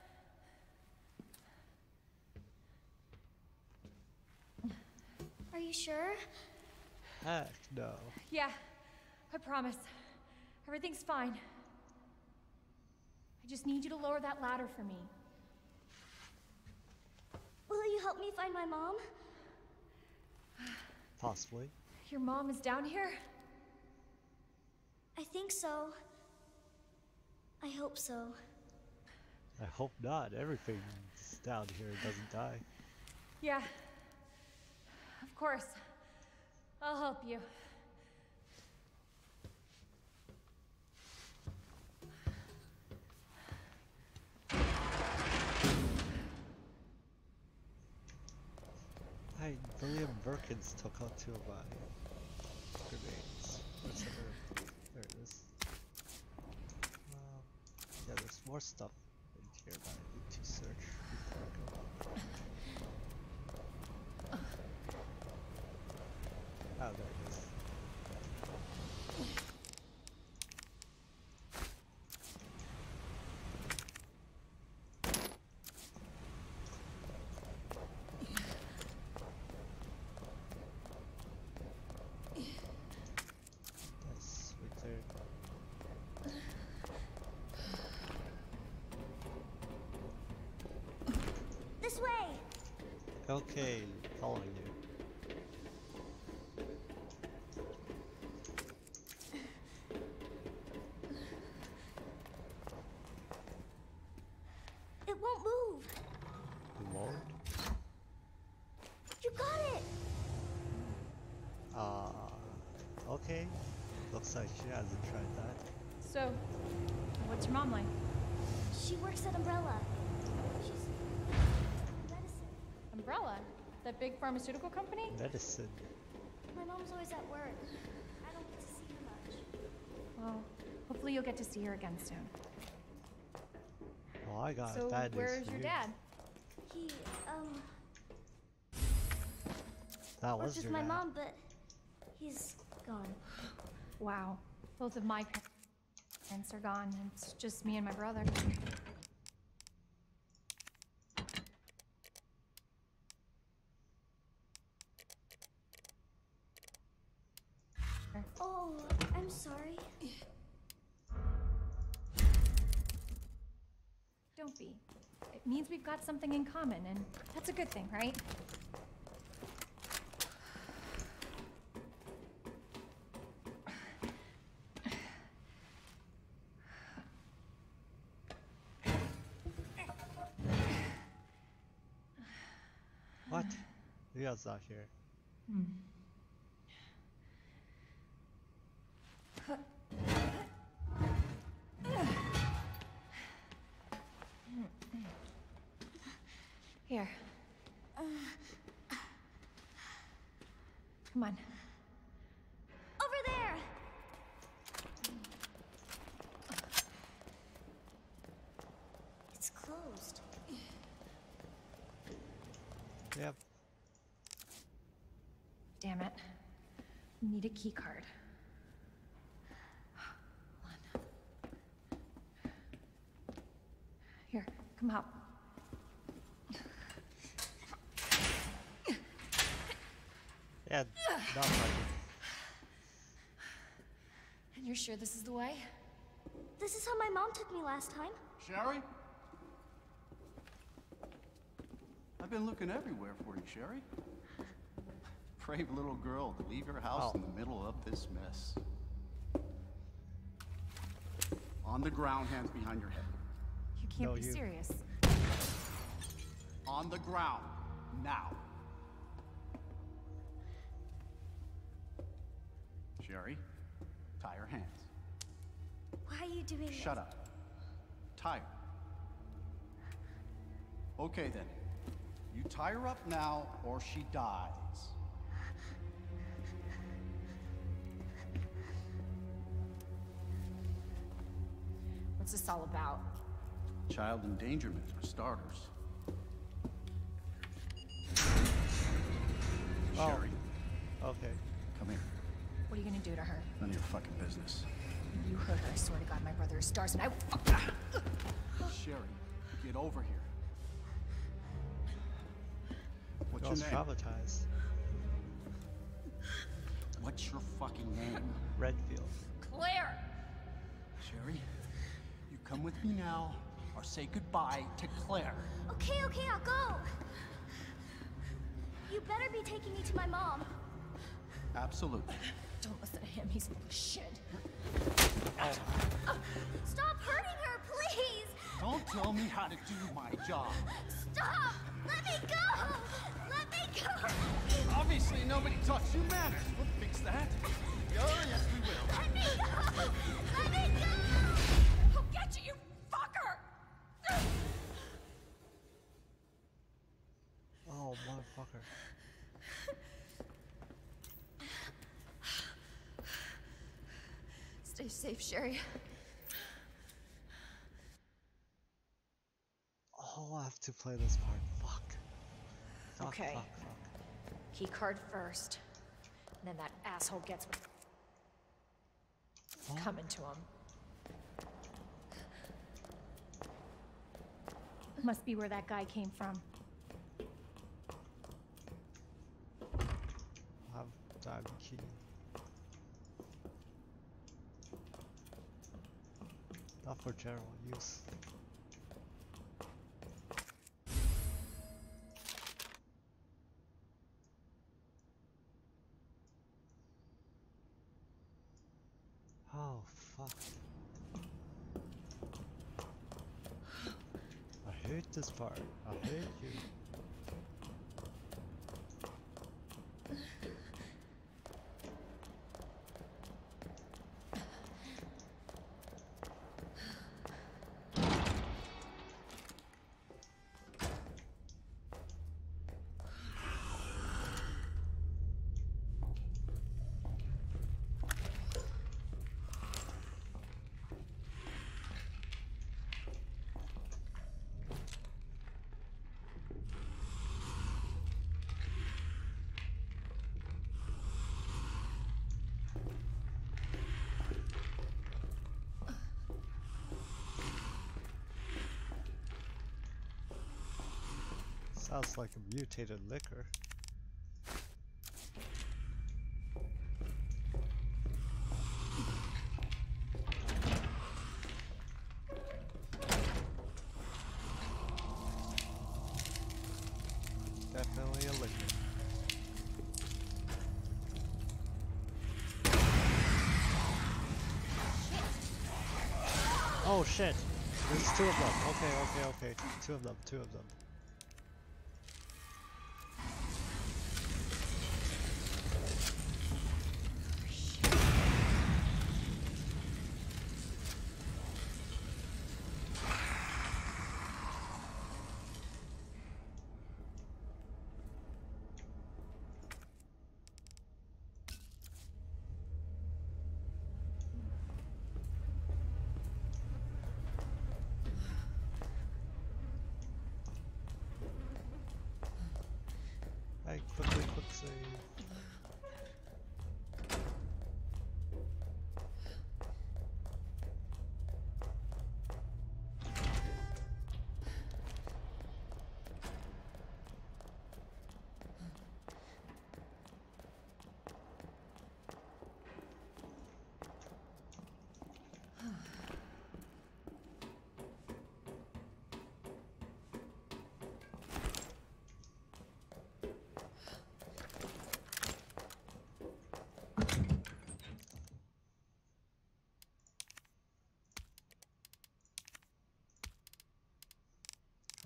Are you sure? Heck no. Yeah, I promise. Everything's fine. I just need you to lower that ladder for me. Will you help me find my mom? Possibly. Your mom is down here? I think so. I hope so. I hope not. Everything's down here doesn't die. Yeah. Of course. I'll help you. Hey, William Birkins took out 2 of my grenades. Where's the other? There it is. Yeah, there's more stuff in here that I need to search before I go out. Oh, there it is. That's right there. This way! Okay, following you. It won't move! You won't? You got it! Okay. Looks like she hasn't tried that. So, what's your mom like? She works at Umbrella. She's medicine. Umbrella? That big pharmaceutical company? Medicine. My mom's always at work. I don't get to see her much. Well, hopefully you'll get to see her again soon. Oh, I got So, bad news where's for your you. dad? He, That worked was with your my dad. mom, but he's gone. Wow. Both of my parents are gone. It's just me and my brother. Oh, I'm sorry. Don't be. It means we've got something in common, and that's a good thing, right? What? Leon's not here. Here. Come on. Over there! It's closed. Yep. Damn it. We need a key card. Hold on. Here, come out. Yeah, not like And your You're sure this is the way? This is how my mom took me last time. Sherry? I've been looking everywhere for you, Sherry. Brave little girl to leave your house in the middle of this mess. On the ground, hands behind your head. You can't be serious. On the ground, now. Sherry, tie her hands. Why are you doing this? Shut up. Tie her. Okay then. You tie her up now, or she dies. What's this all about? Child endangerment, for starters. Sherry, Okay. come here. What are you gonna do to her? None of your fucking business. You hurt her. I swear to God, my brother is stars, and I will fuck. Sherry, get over here. What's Girl's your name? traumatized. What's your fucking name? Redfield. Claire! Sherry, you come with me now, or say goodbye to Claire. Okay, I'll go. You better be taking me to my mom. Absolutely. Don't listen to him. He's full of shit. Stop hurting her, please. Don't tell me how to do my job. Stop. Let me go. Let me go. Obviously, nobody taught you manners. We'll fix that. Oh, yes, we will. Let me go. Let me go. He'll get you, you fucker! Oh, motherfucker. Stay safe, Sherry. Oh, I have to play this part. Fuck. Fuck, Okay. fuck, fuck. Key card first. And then that asshole gets what's Fuck. coming to him. Must be where that guy came from. I have diamond key. Not for general use. Oh, fuck. I hate this part. I hate you. Sounds like a mutated liquor. Definitely a liquor. Oh shit! There's two of them. Okay. Two of them.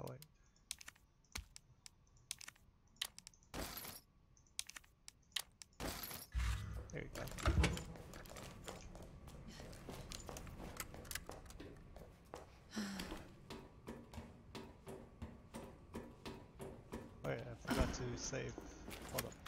wait. There you go. Wait, I forgot to save. Hold up.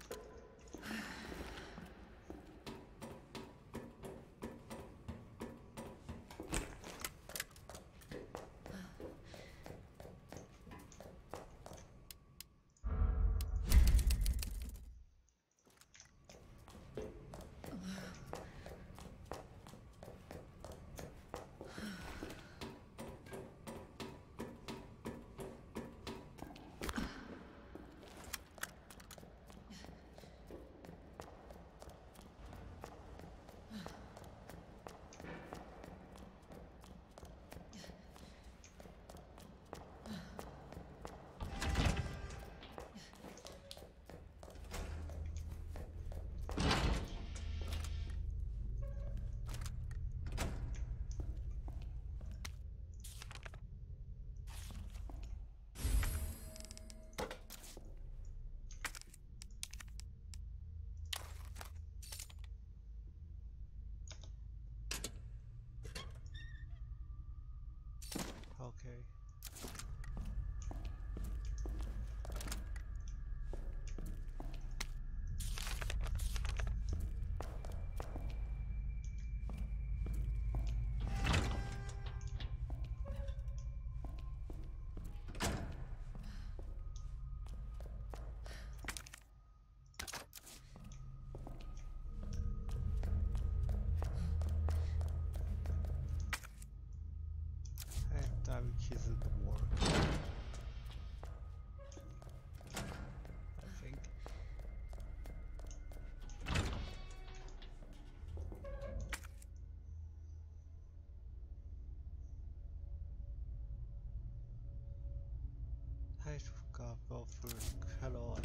Okay. And diving keys in the war. I think. I forgot go through. Hello.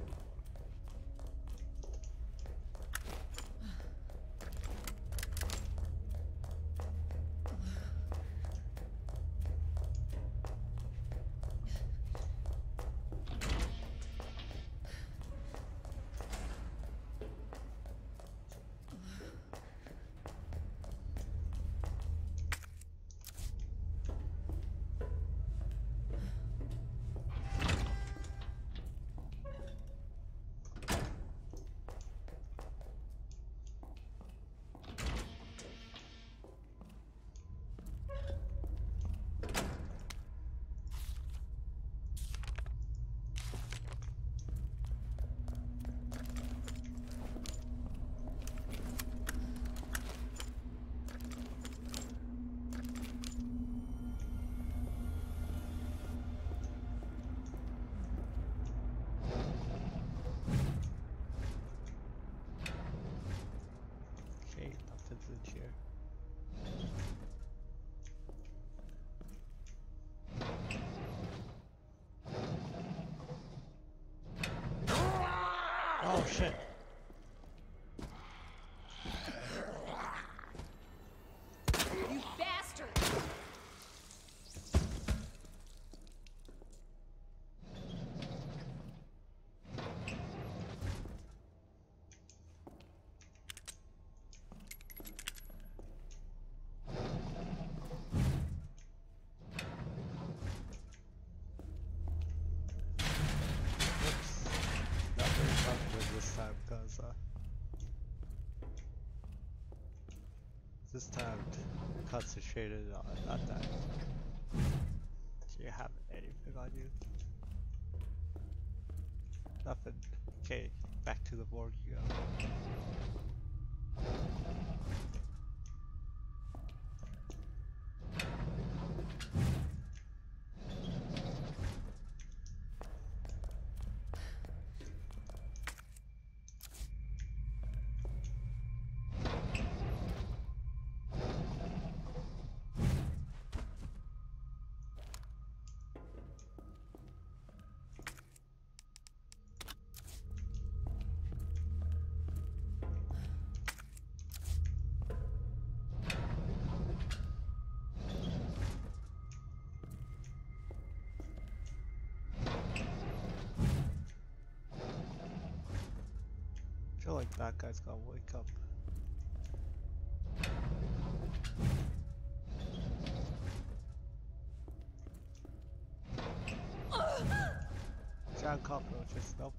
Okay, nothing's in here. Oh shit. You bastard! Oops. Not very confident this time because this time concentrated on that. Do you have anything on you? Nothing. Okay, back to the board you go. That guy's gotta wake up. Giant cockroaches, nope.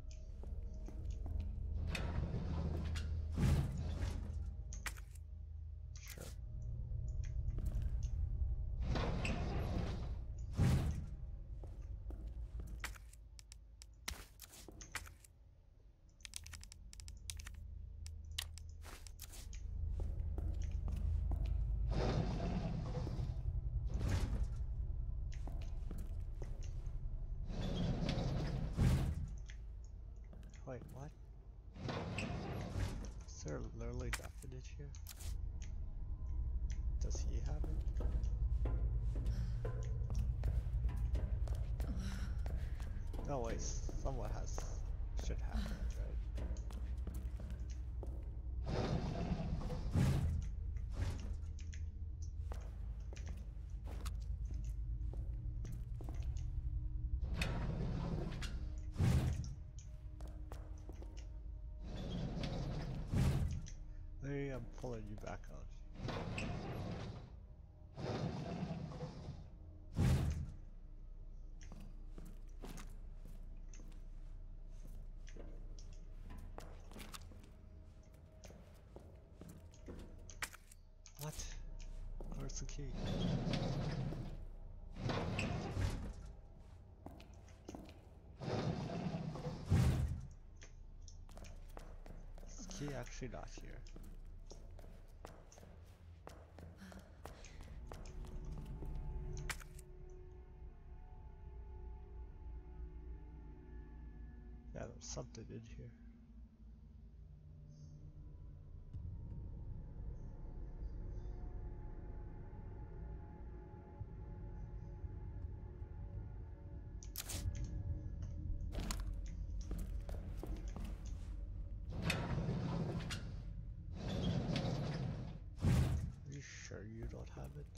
Sure. Wait, what? Is there literally nothing here? Does he have it? No, wait, someone should have it, right? Maybe I'm pulling you back out. What? Where's the key? Is the key actually not here? Yeah, there's something in here. Are you sure you don't have it?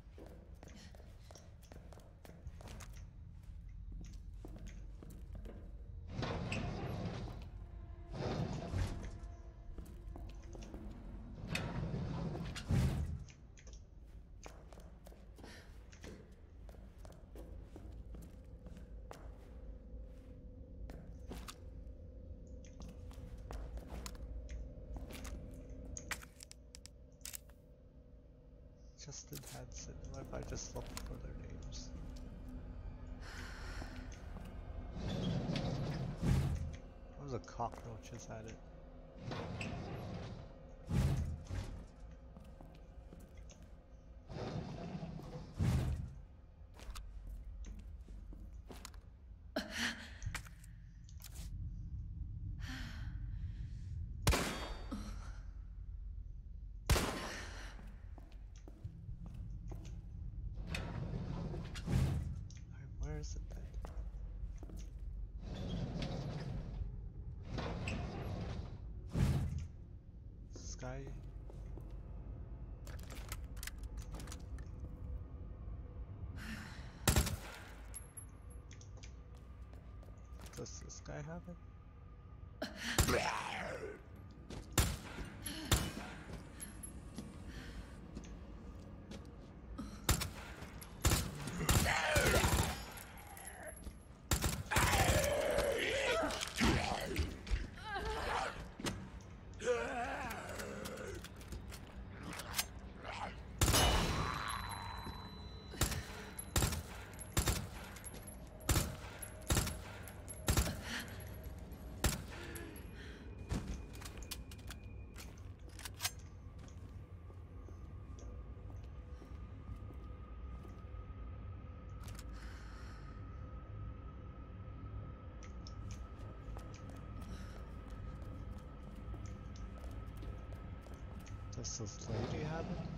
Justin Hansen. What if I just look for their names? What was a cockroaches at it? Where is it then? Sky. Does this guy have it? Does this lady have it?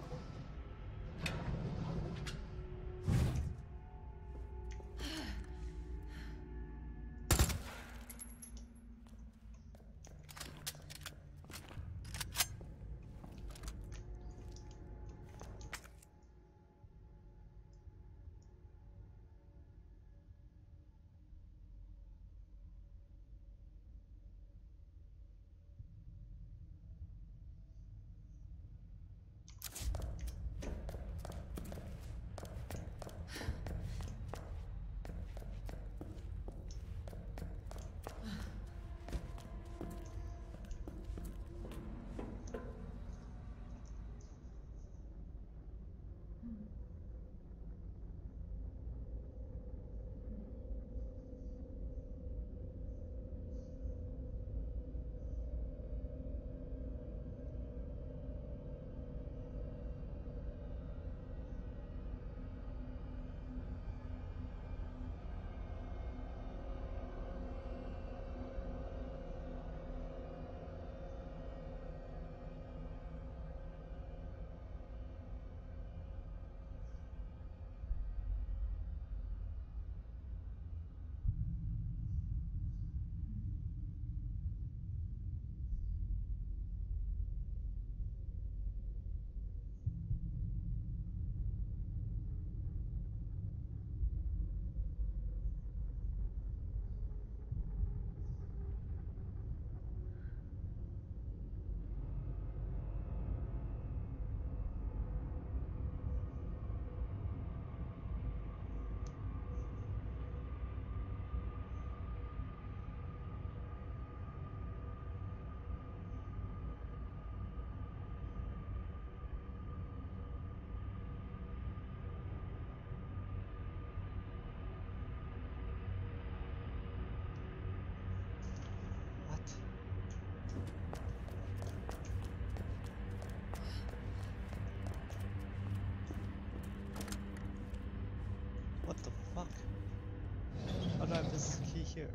here?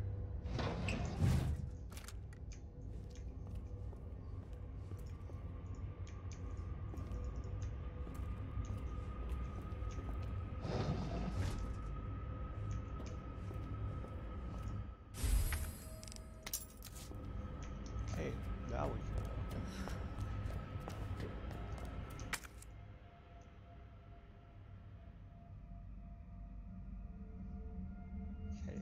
Okay, now we can go. Okay.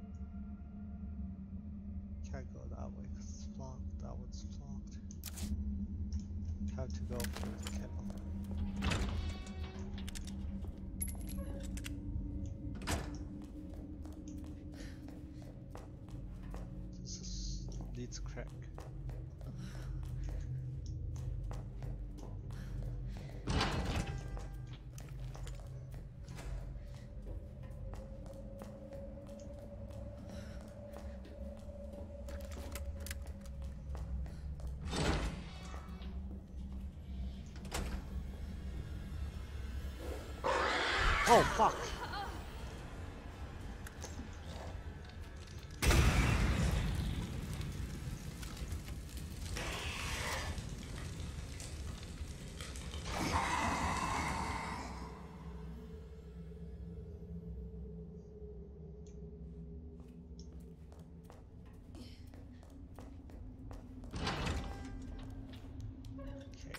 Can't go that way because it's blocked. That one's blocked. Have to go for the kettle. This is needs crack. Oh fuck! Okay.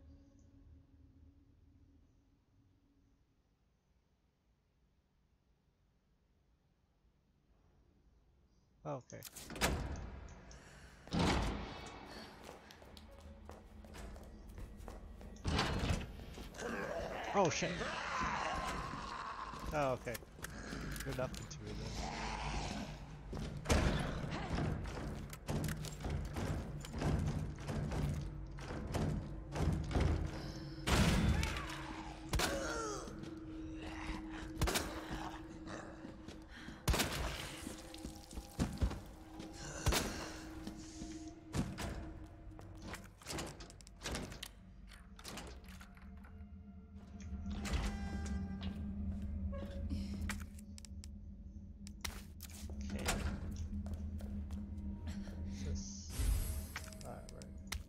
Okay. Oh shit! Oh, okay. Good nothing to me then. Okay. This. Alright, right.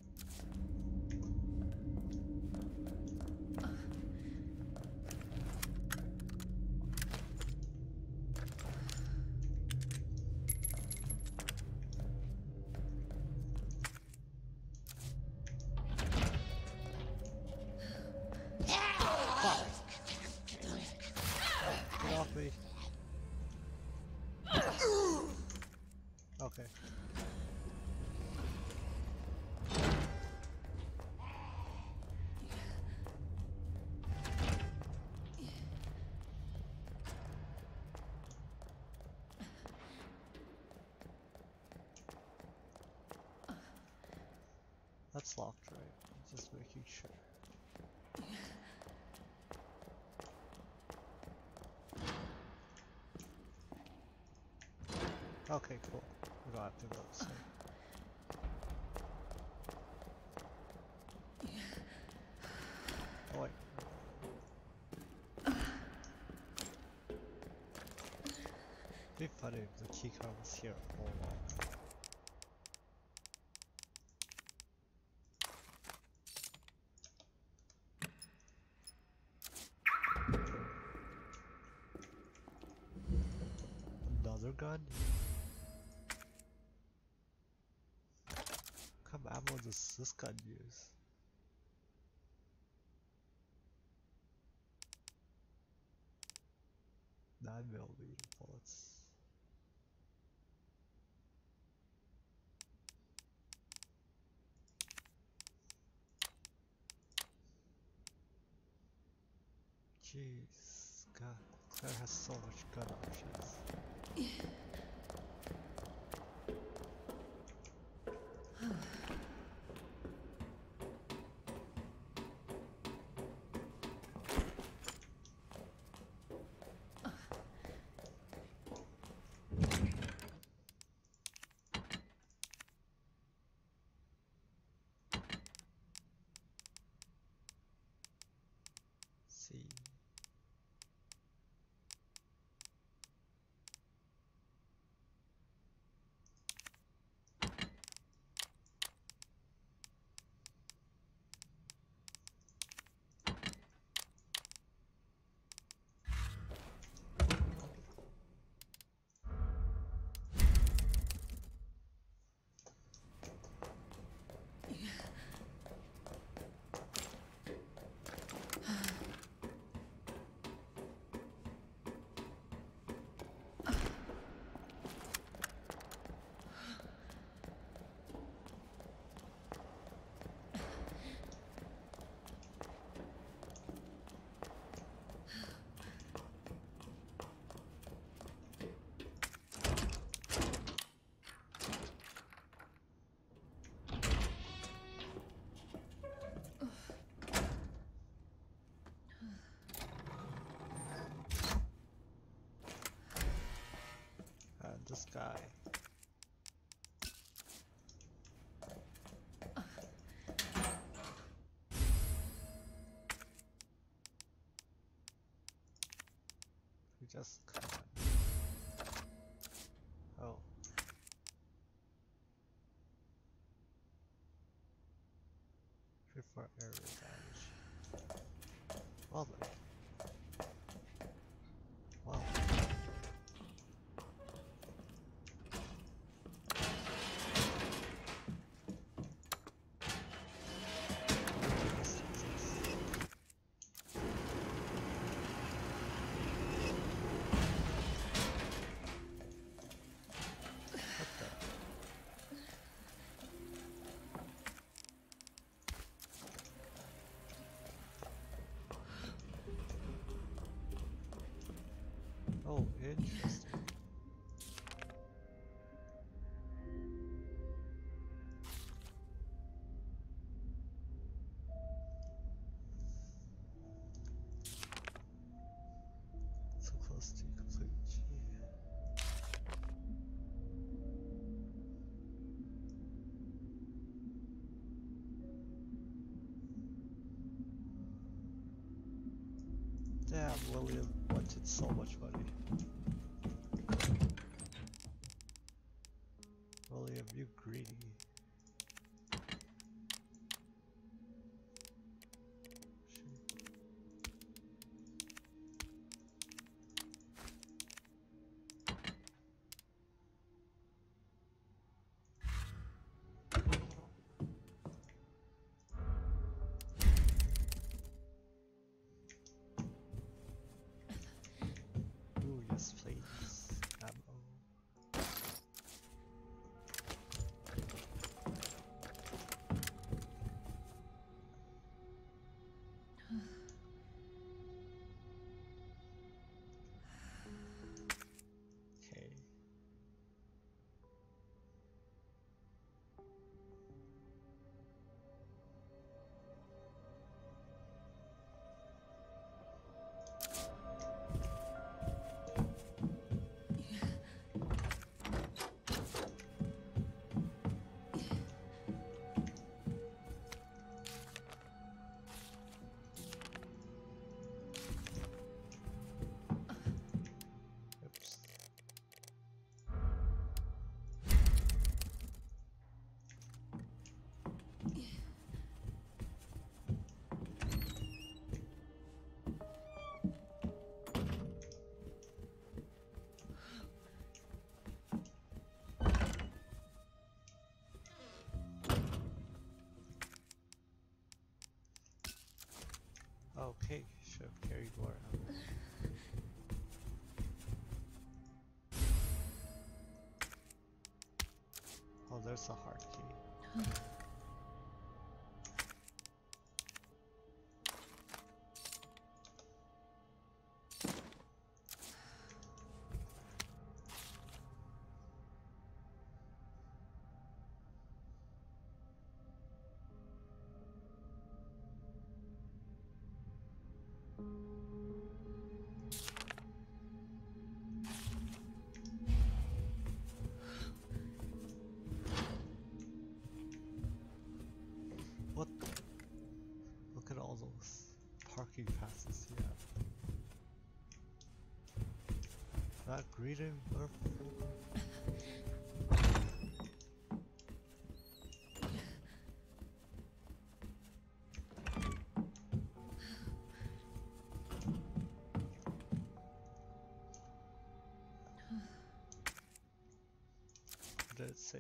Fuck! Get off me. Okay. That's locked, right? Just making sure. Okay, cool. We don't have to go this way. Oh wait. It'd be funny if the keycard was here all along. Another gun? What kind of ammo does this gun use? Nine millimeter bullets. Jeez, God, Claire has so much gun options. See. sky. We just come on. Oh. For area damage. Well then. Wow. Oh, interesting. So close to complete. Damn, William wanted so much money. William, you greedy. Ooh, yes, please. Ammo. Okay. Oops. Okay, should have carried more out. Oh, there's a hard key. What the? Look at all those parking passes you have. That greeting, motherfucker. What did it say?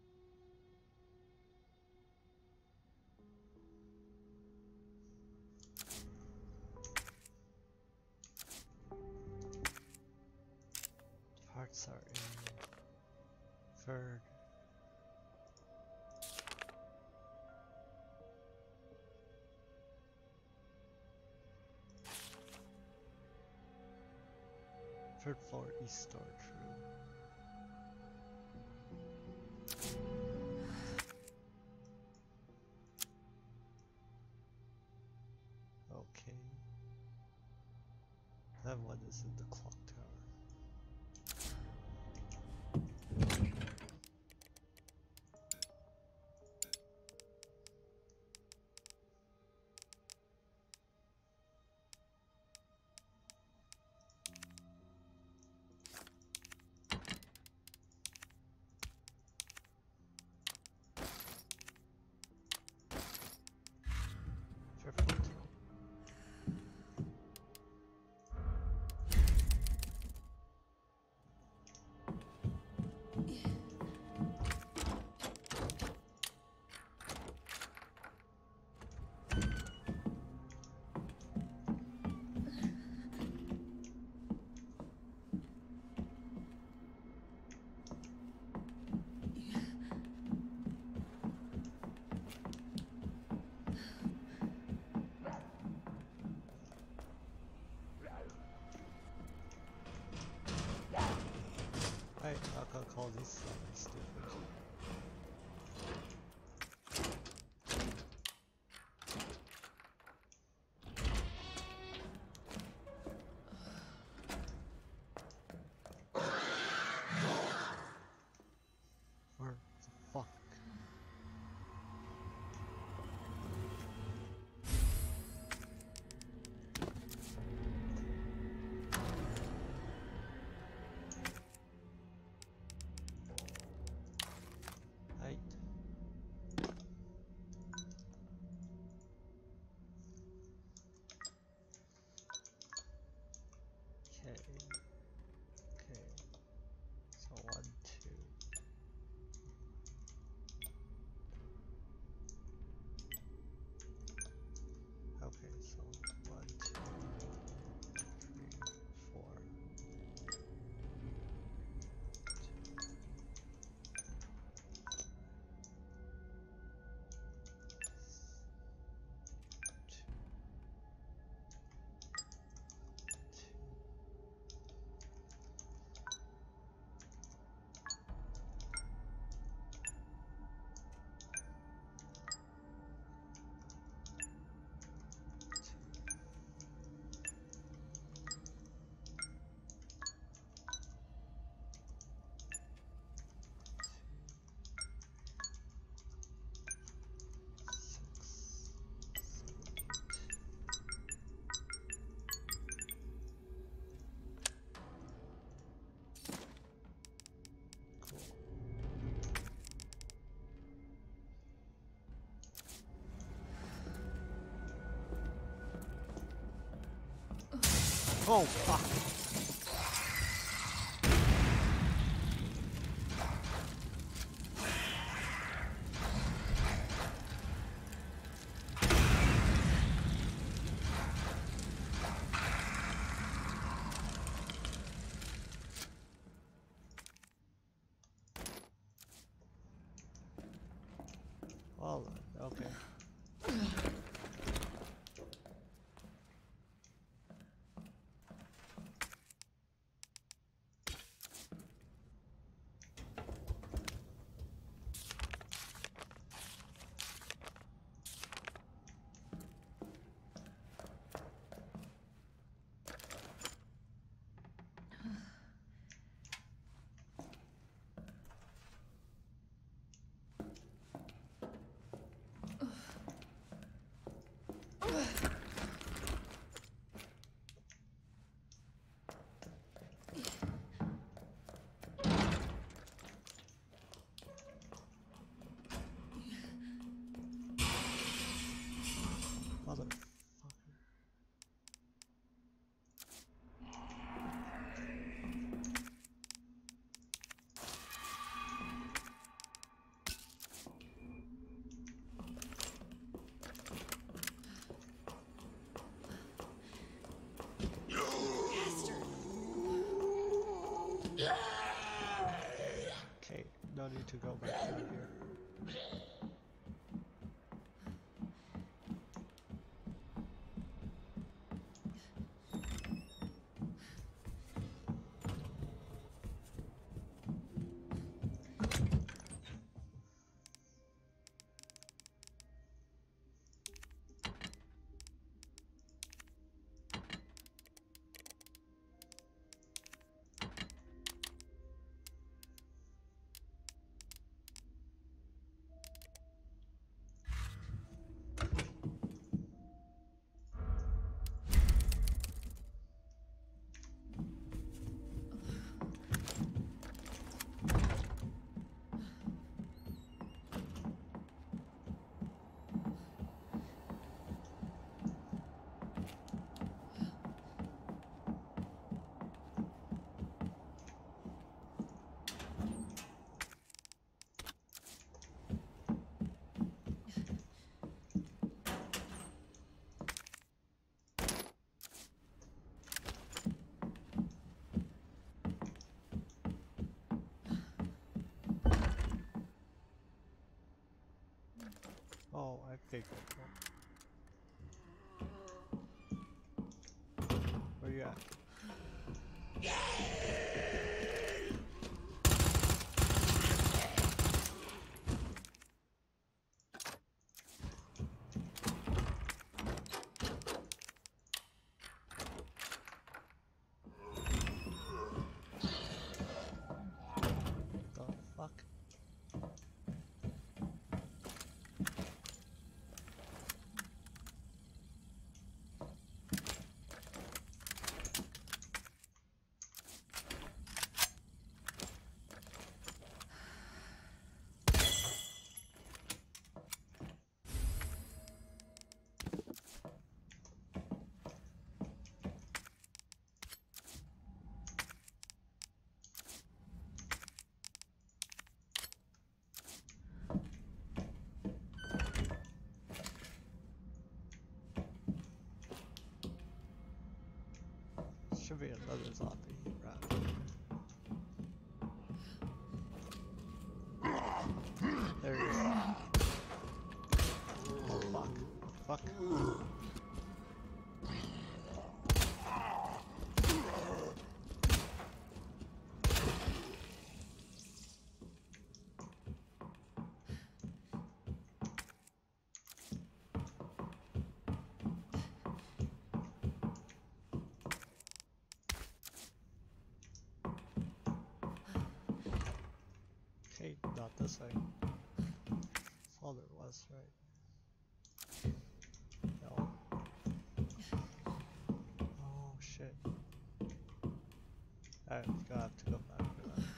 Parts are in third. Third floor, east storage room. Okay. That one is in the clock tower. Oh, fuck. Well, okay. Motherfucker. Okay, no need to go back down here. Oh, I think I know. Where you at? The fuck? Should be another zombie around. There he is. Oh fuck. Fuck. Okay, not this way. All there was, right? No. Oh shit. I'm gonna have to go back for that.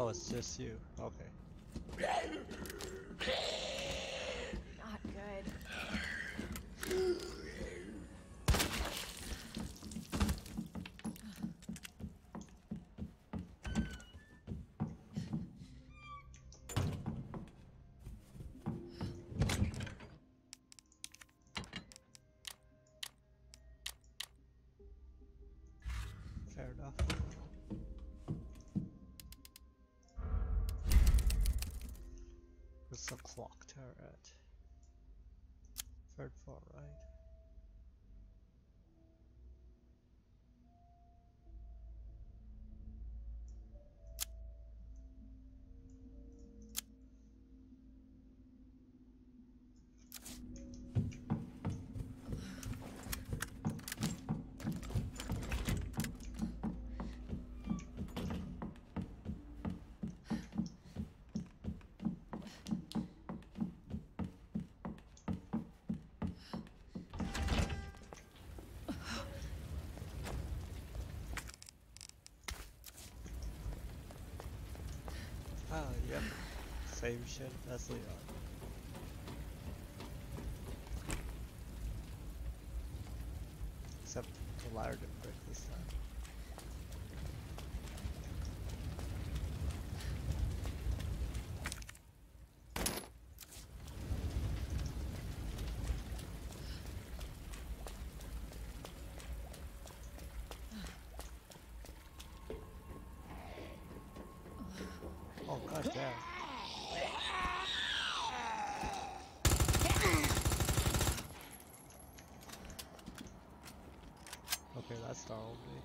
Oh, it's just you. Okay. Not good. Fair enough. Where's the clock tower at? Third floor, right? Ah, yep. Same shit as Leon. Except the ladder didn't break this time. Oh god damn. Okay, that's startled me.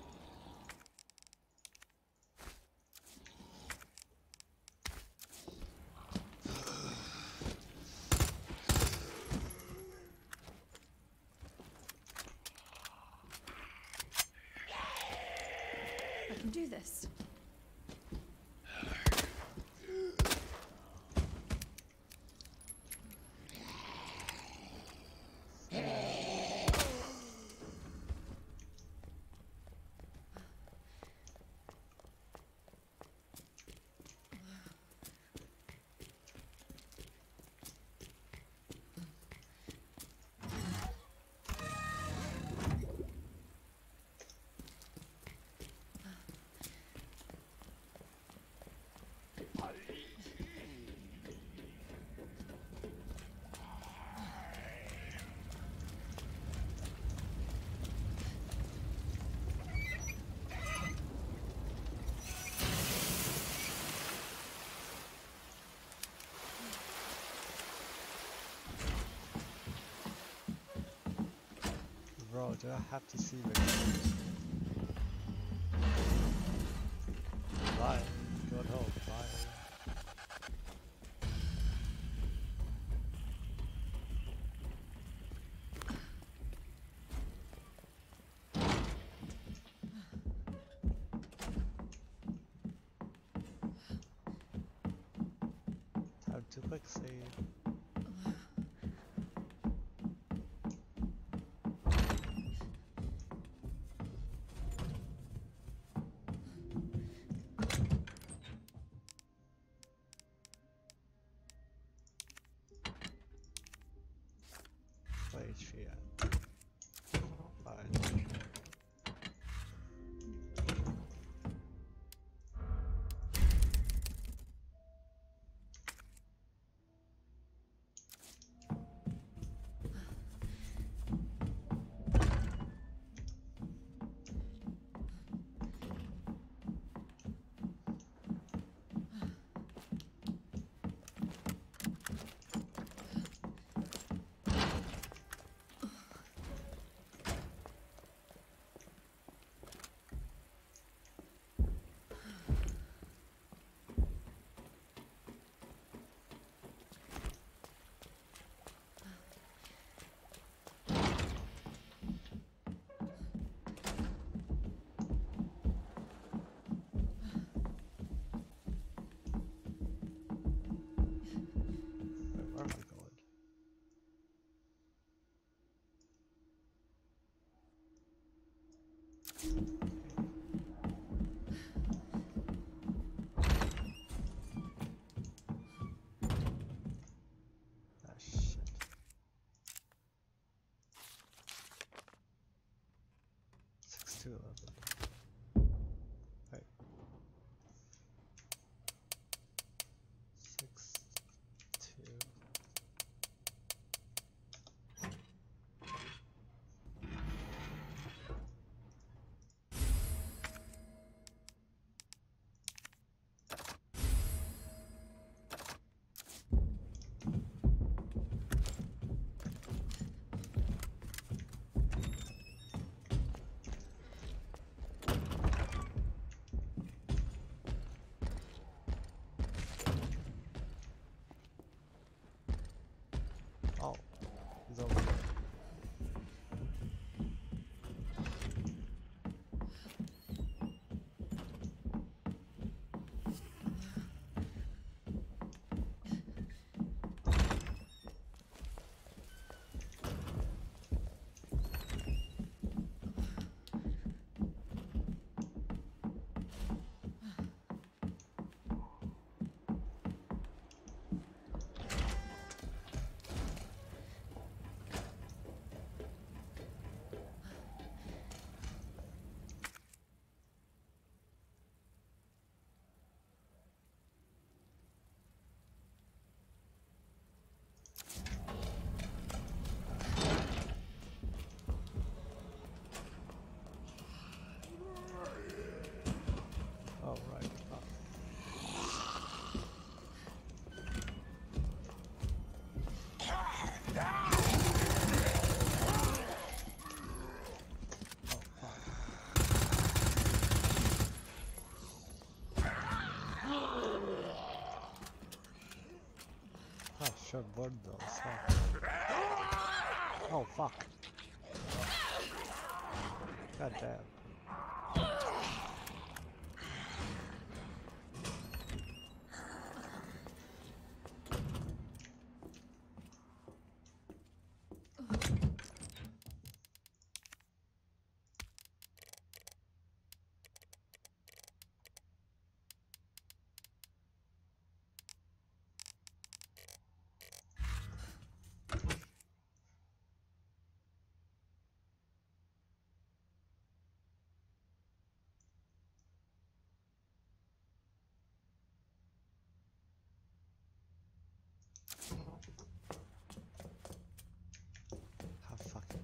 I can do this. Bro, do I have to see the Bye. Good hope. Bye. Time to quick save. What HP at? Fine. should have burned those. Huh? Oh fuck. God damn. How fucking.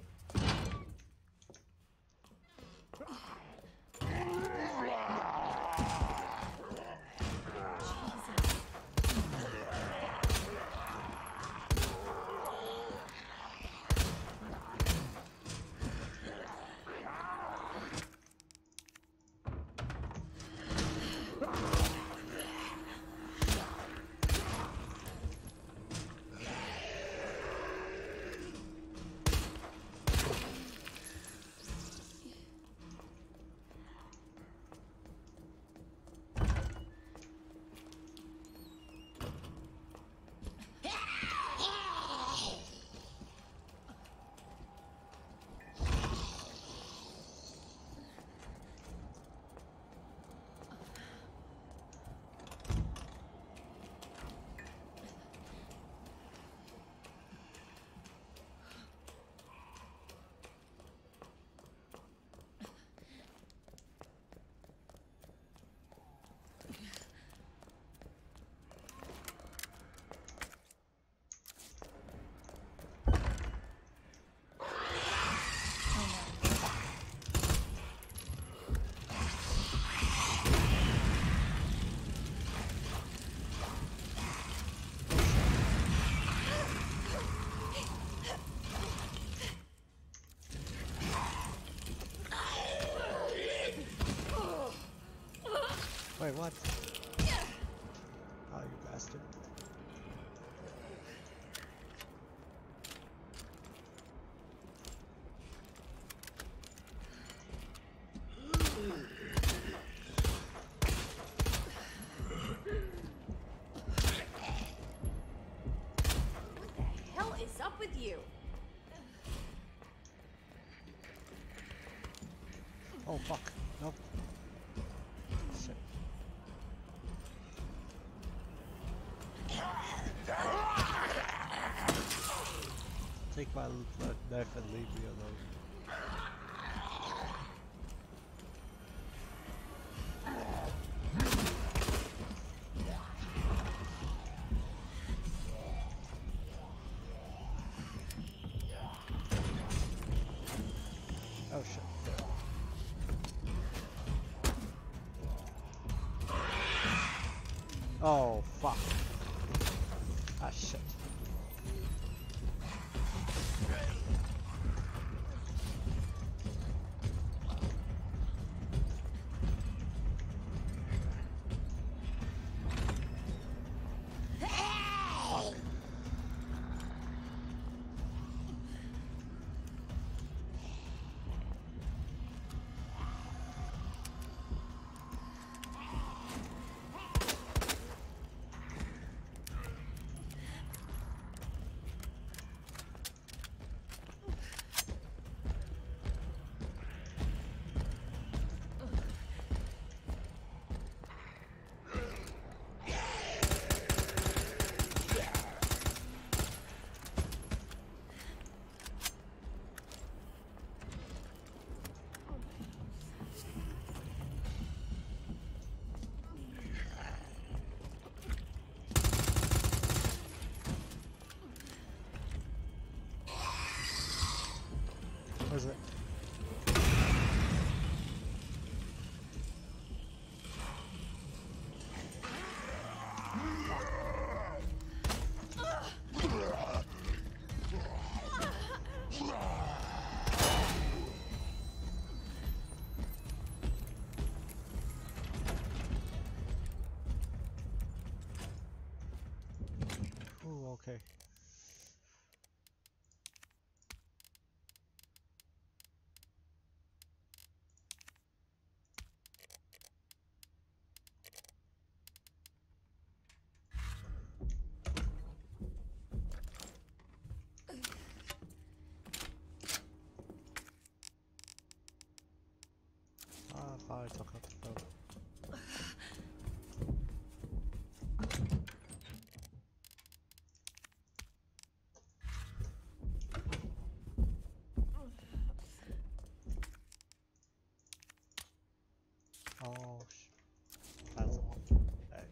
Wait, what? Oh, you bastard. What the hell is up with you? Oh fuck. Nope. Shit. Take my knife and leave me alone. Oh shit. Oh fuck. Ah shit. Okay. Ah, fine, talk up the phone. Oh, that's all. Hey.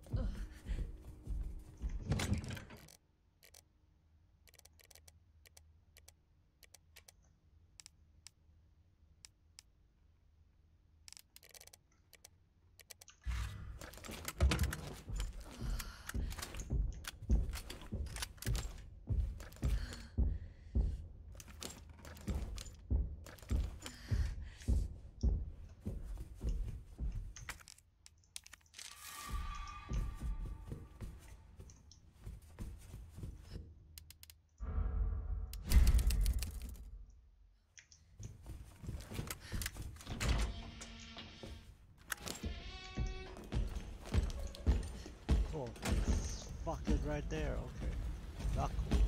Cool. It's fucking right there. Okay. Not cool.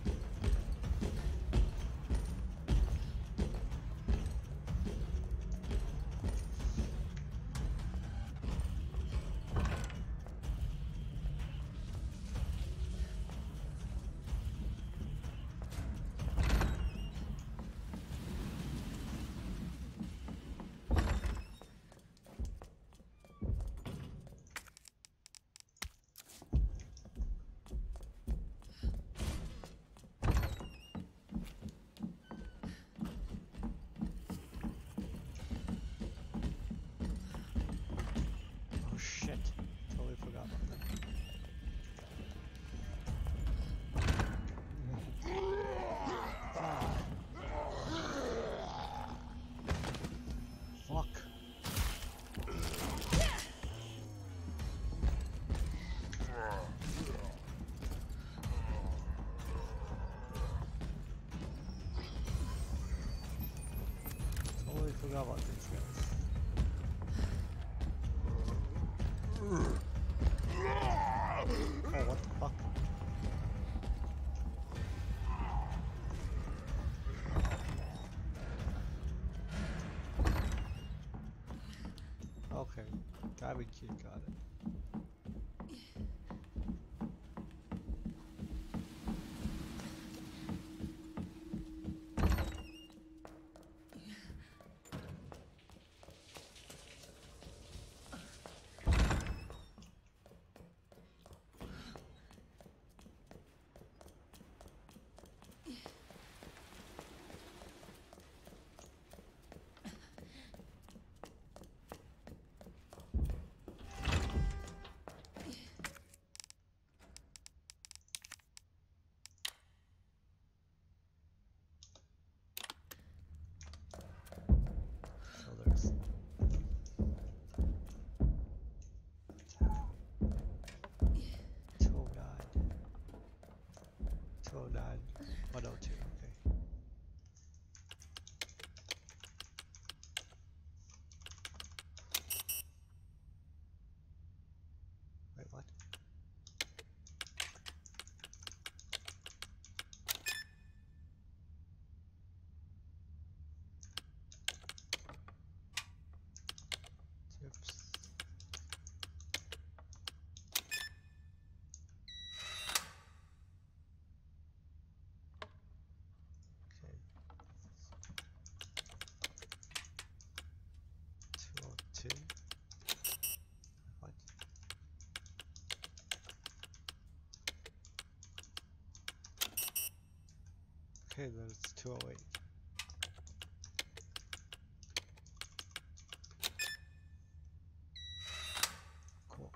Oh shit. Totally forgot about that. Fuck. Totally forgot about these guys. Oh, what the fuck? Okay. Diving key, got it. So there's 209. 209. 102. Okay. Wait, what? Tips. Okay. 202. What? Okay, then it's 208. Cool.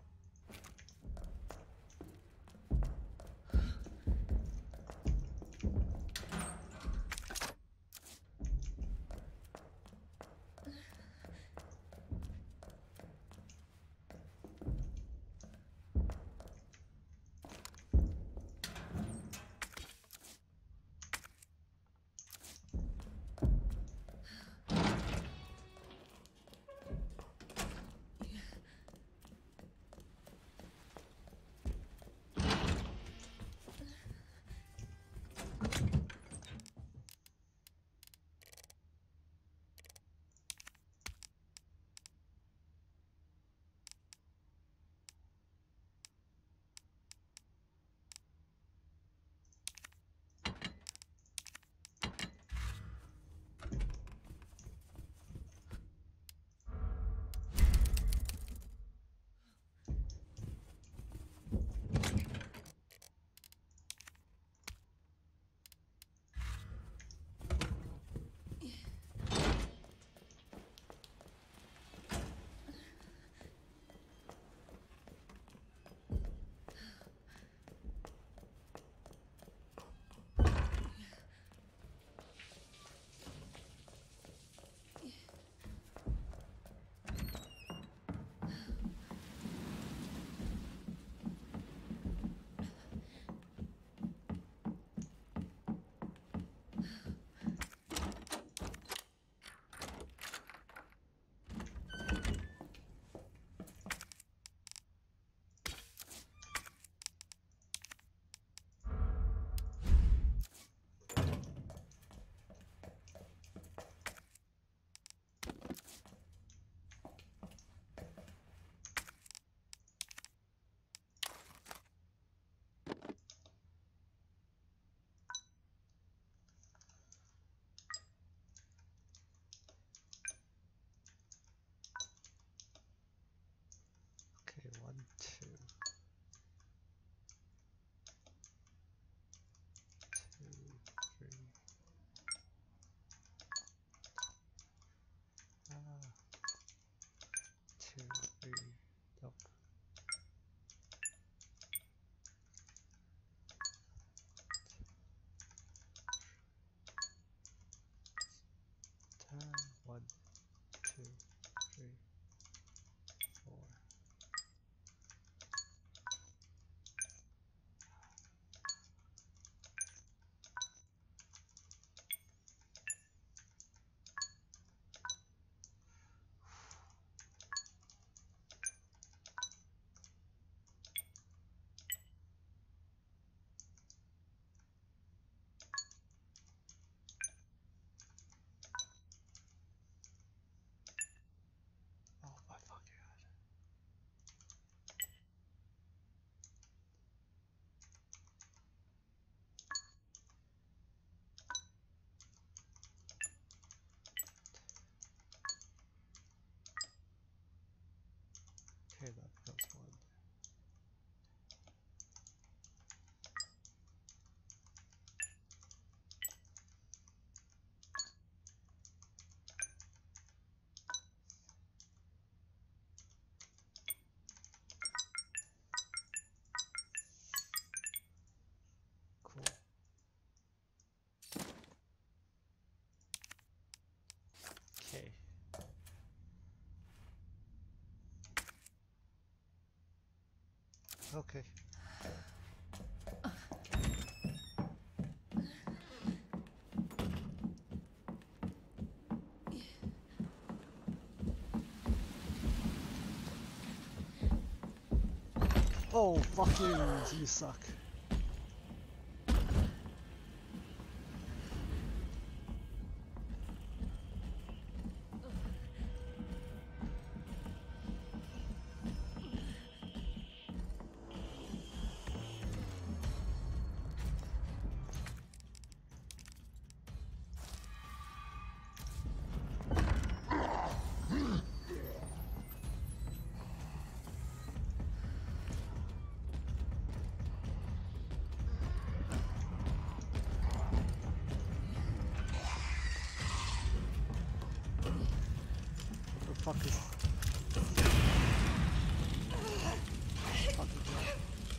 Okay. Oh, fucking, you suck. The fuck is... Fucking hell.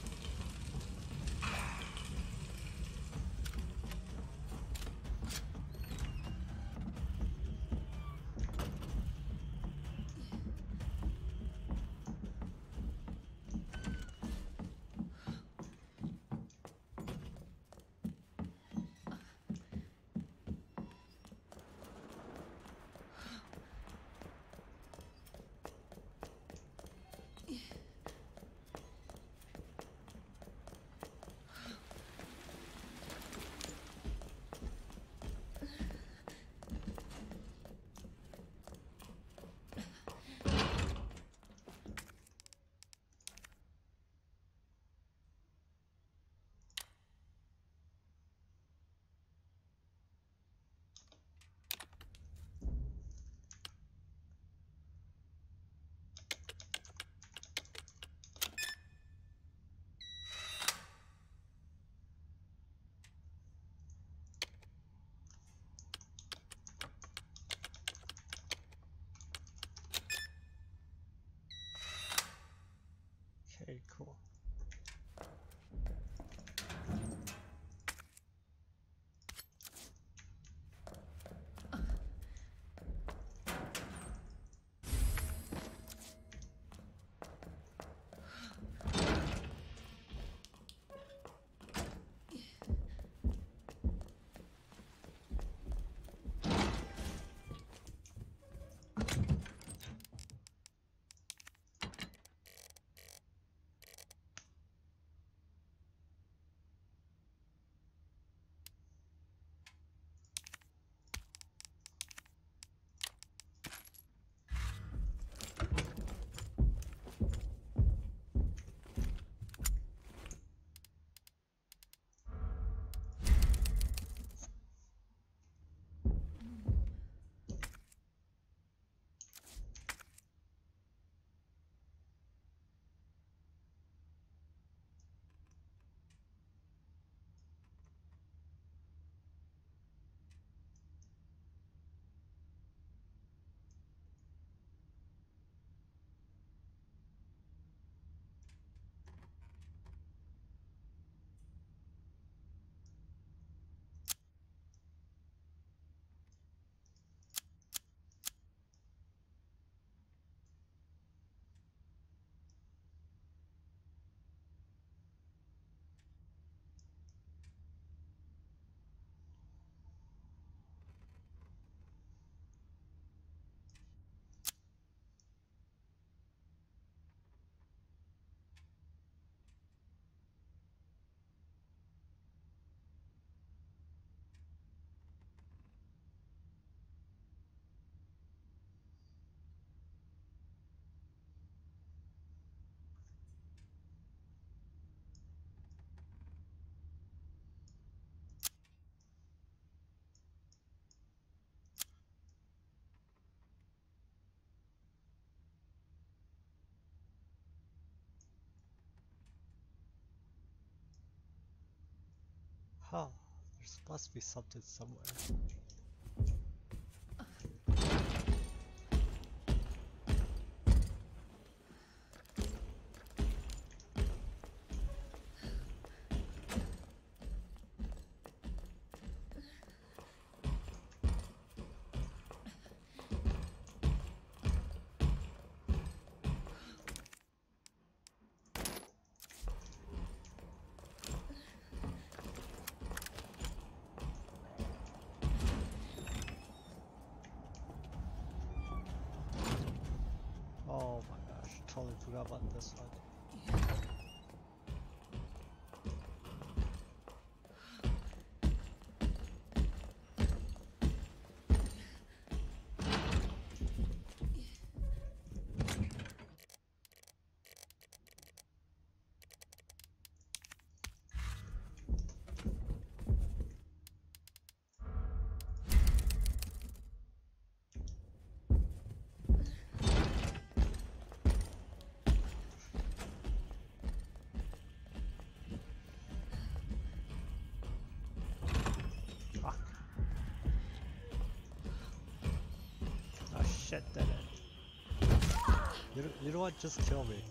Okay, cool. Huh. There's must be something somewhere. forgot about this one. Fuck. Oh shit, dead end. You know what? Just kill me.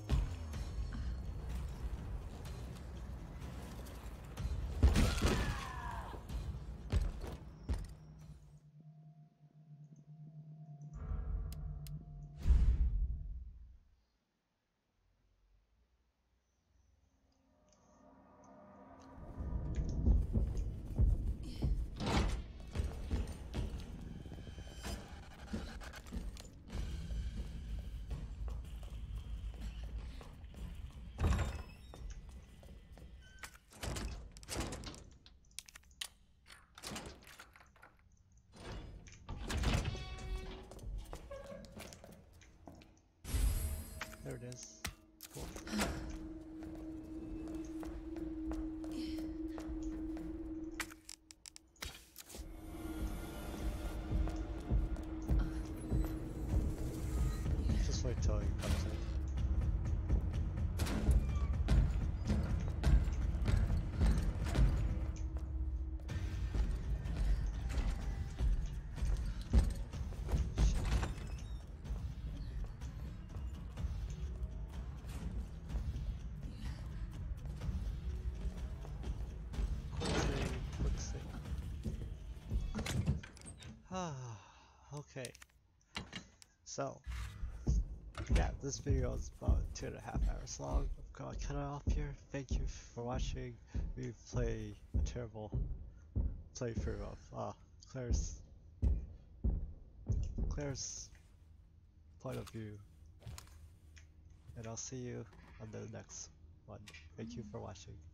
There it is. Cool. Just wait till he comes in. Quick save. Okay. So, yeah, this video is about 2.5 hours long. I'm gonna cut it off here. Thank you for watching me play a terrible playthrough of Claire's point of view. And I'll see you on the next one. Thank you for watching.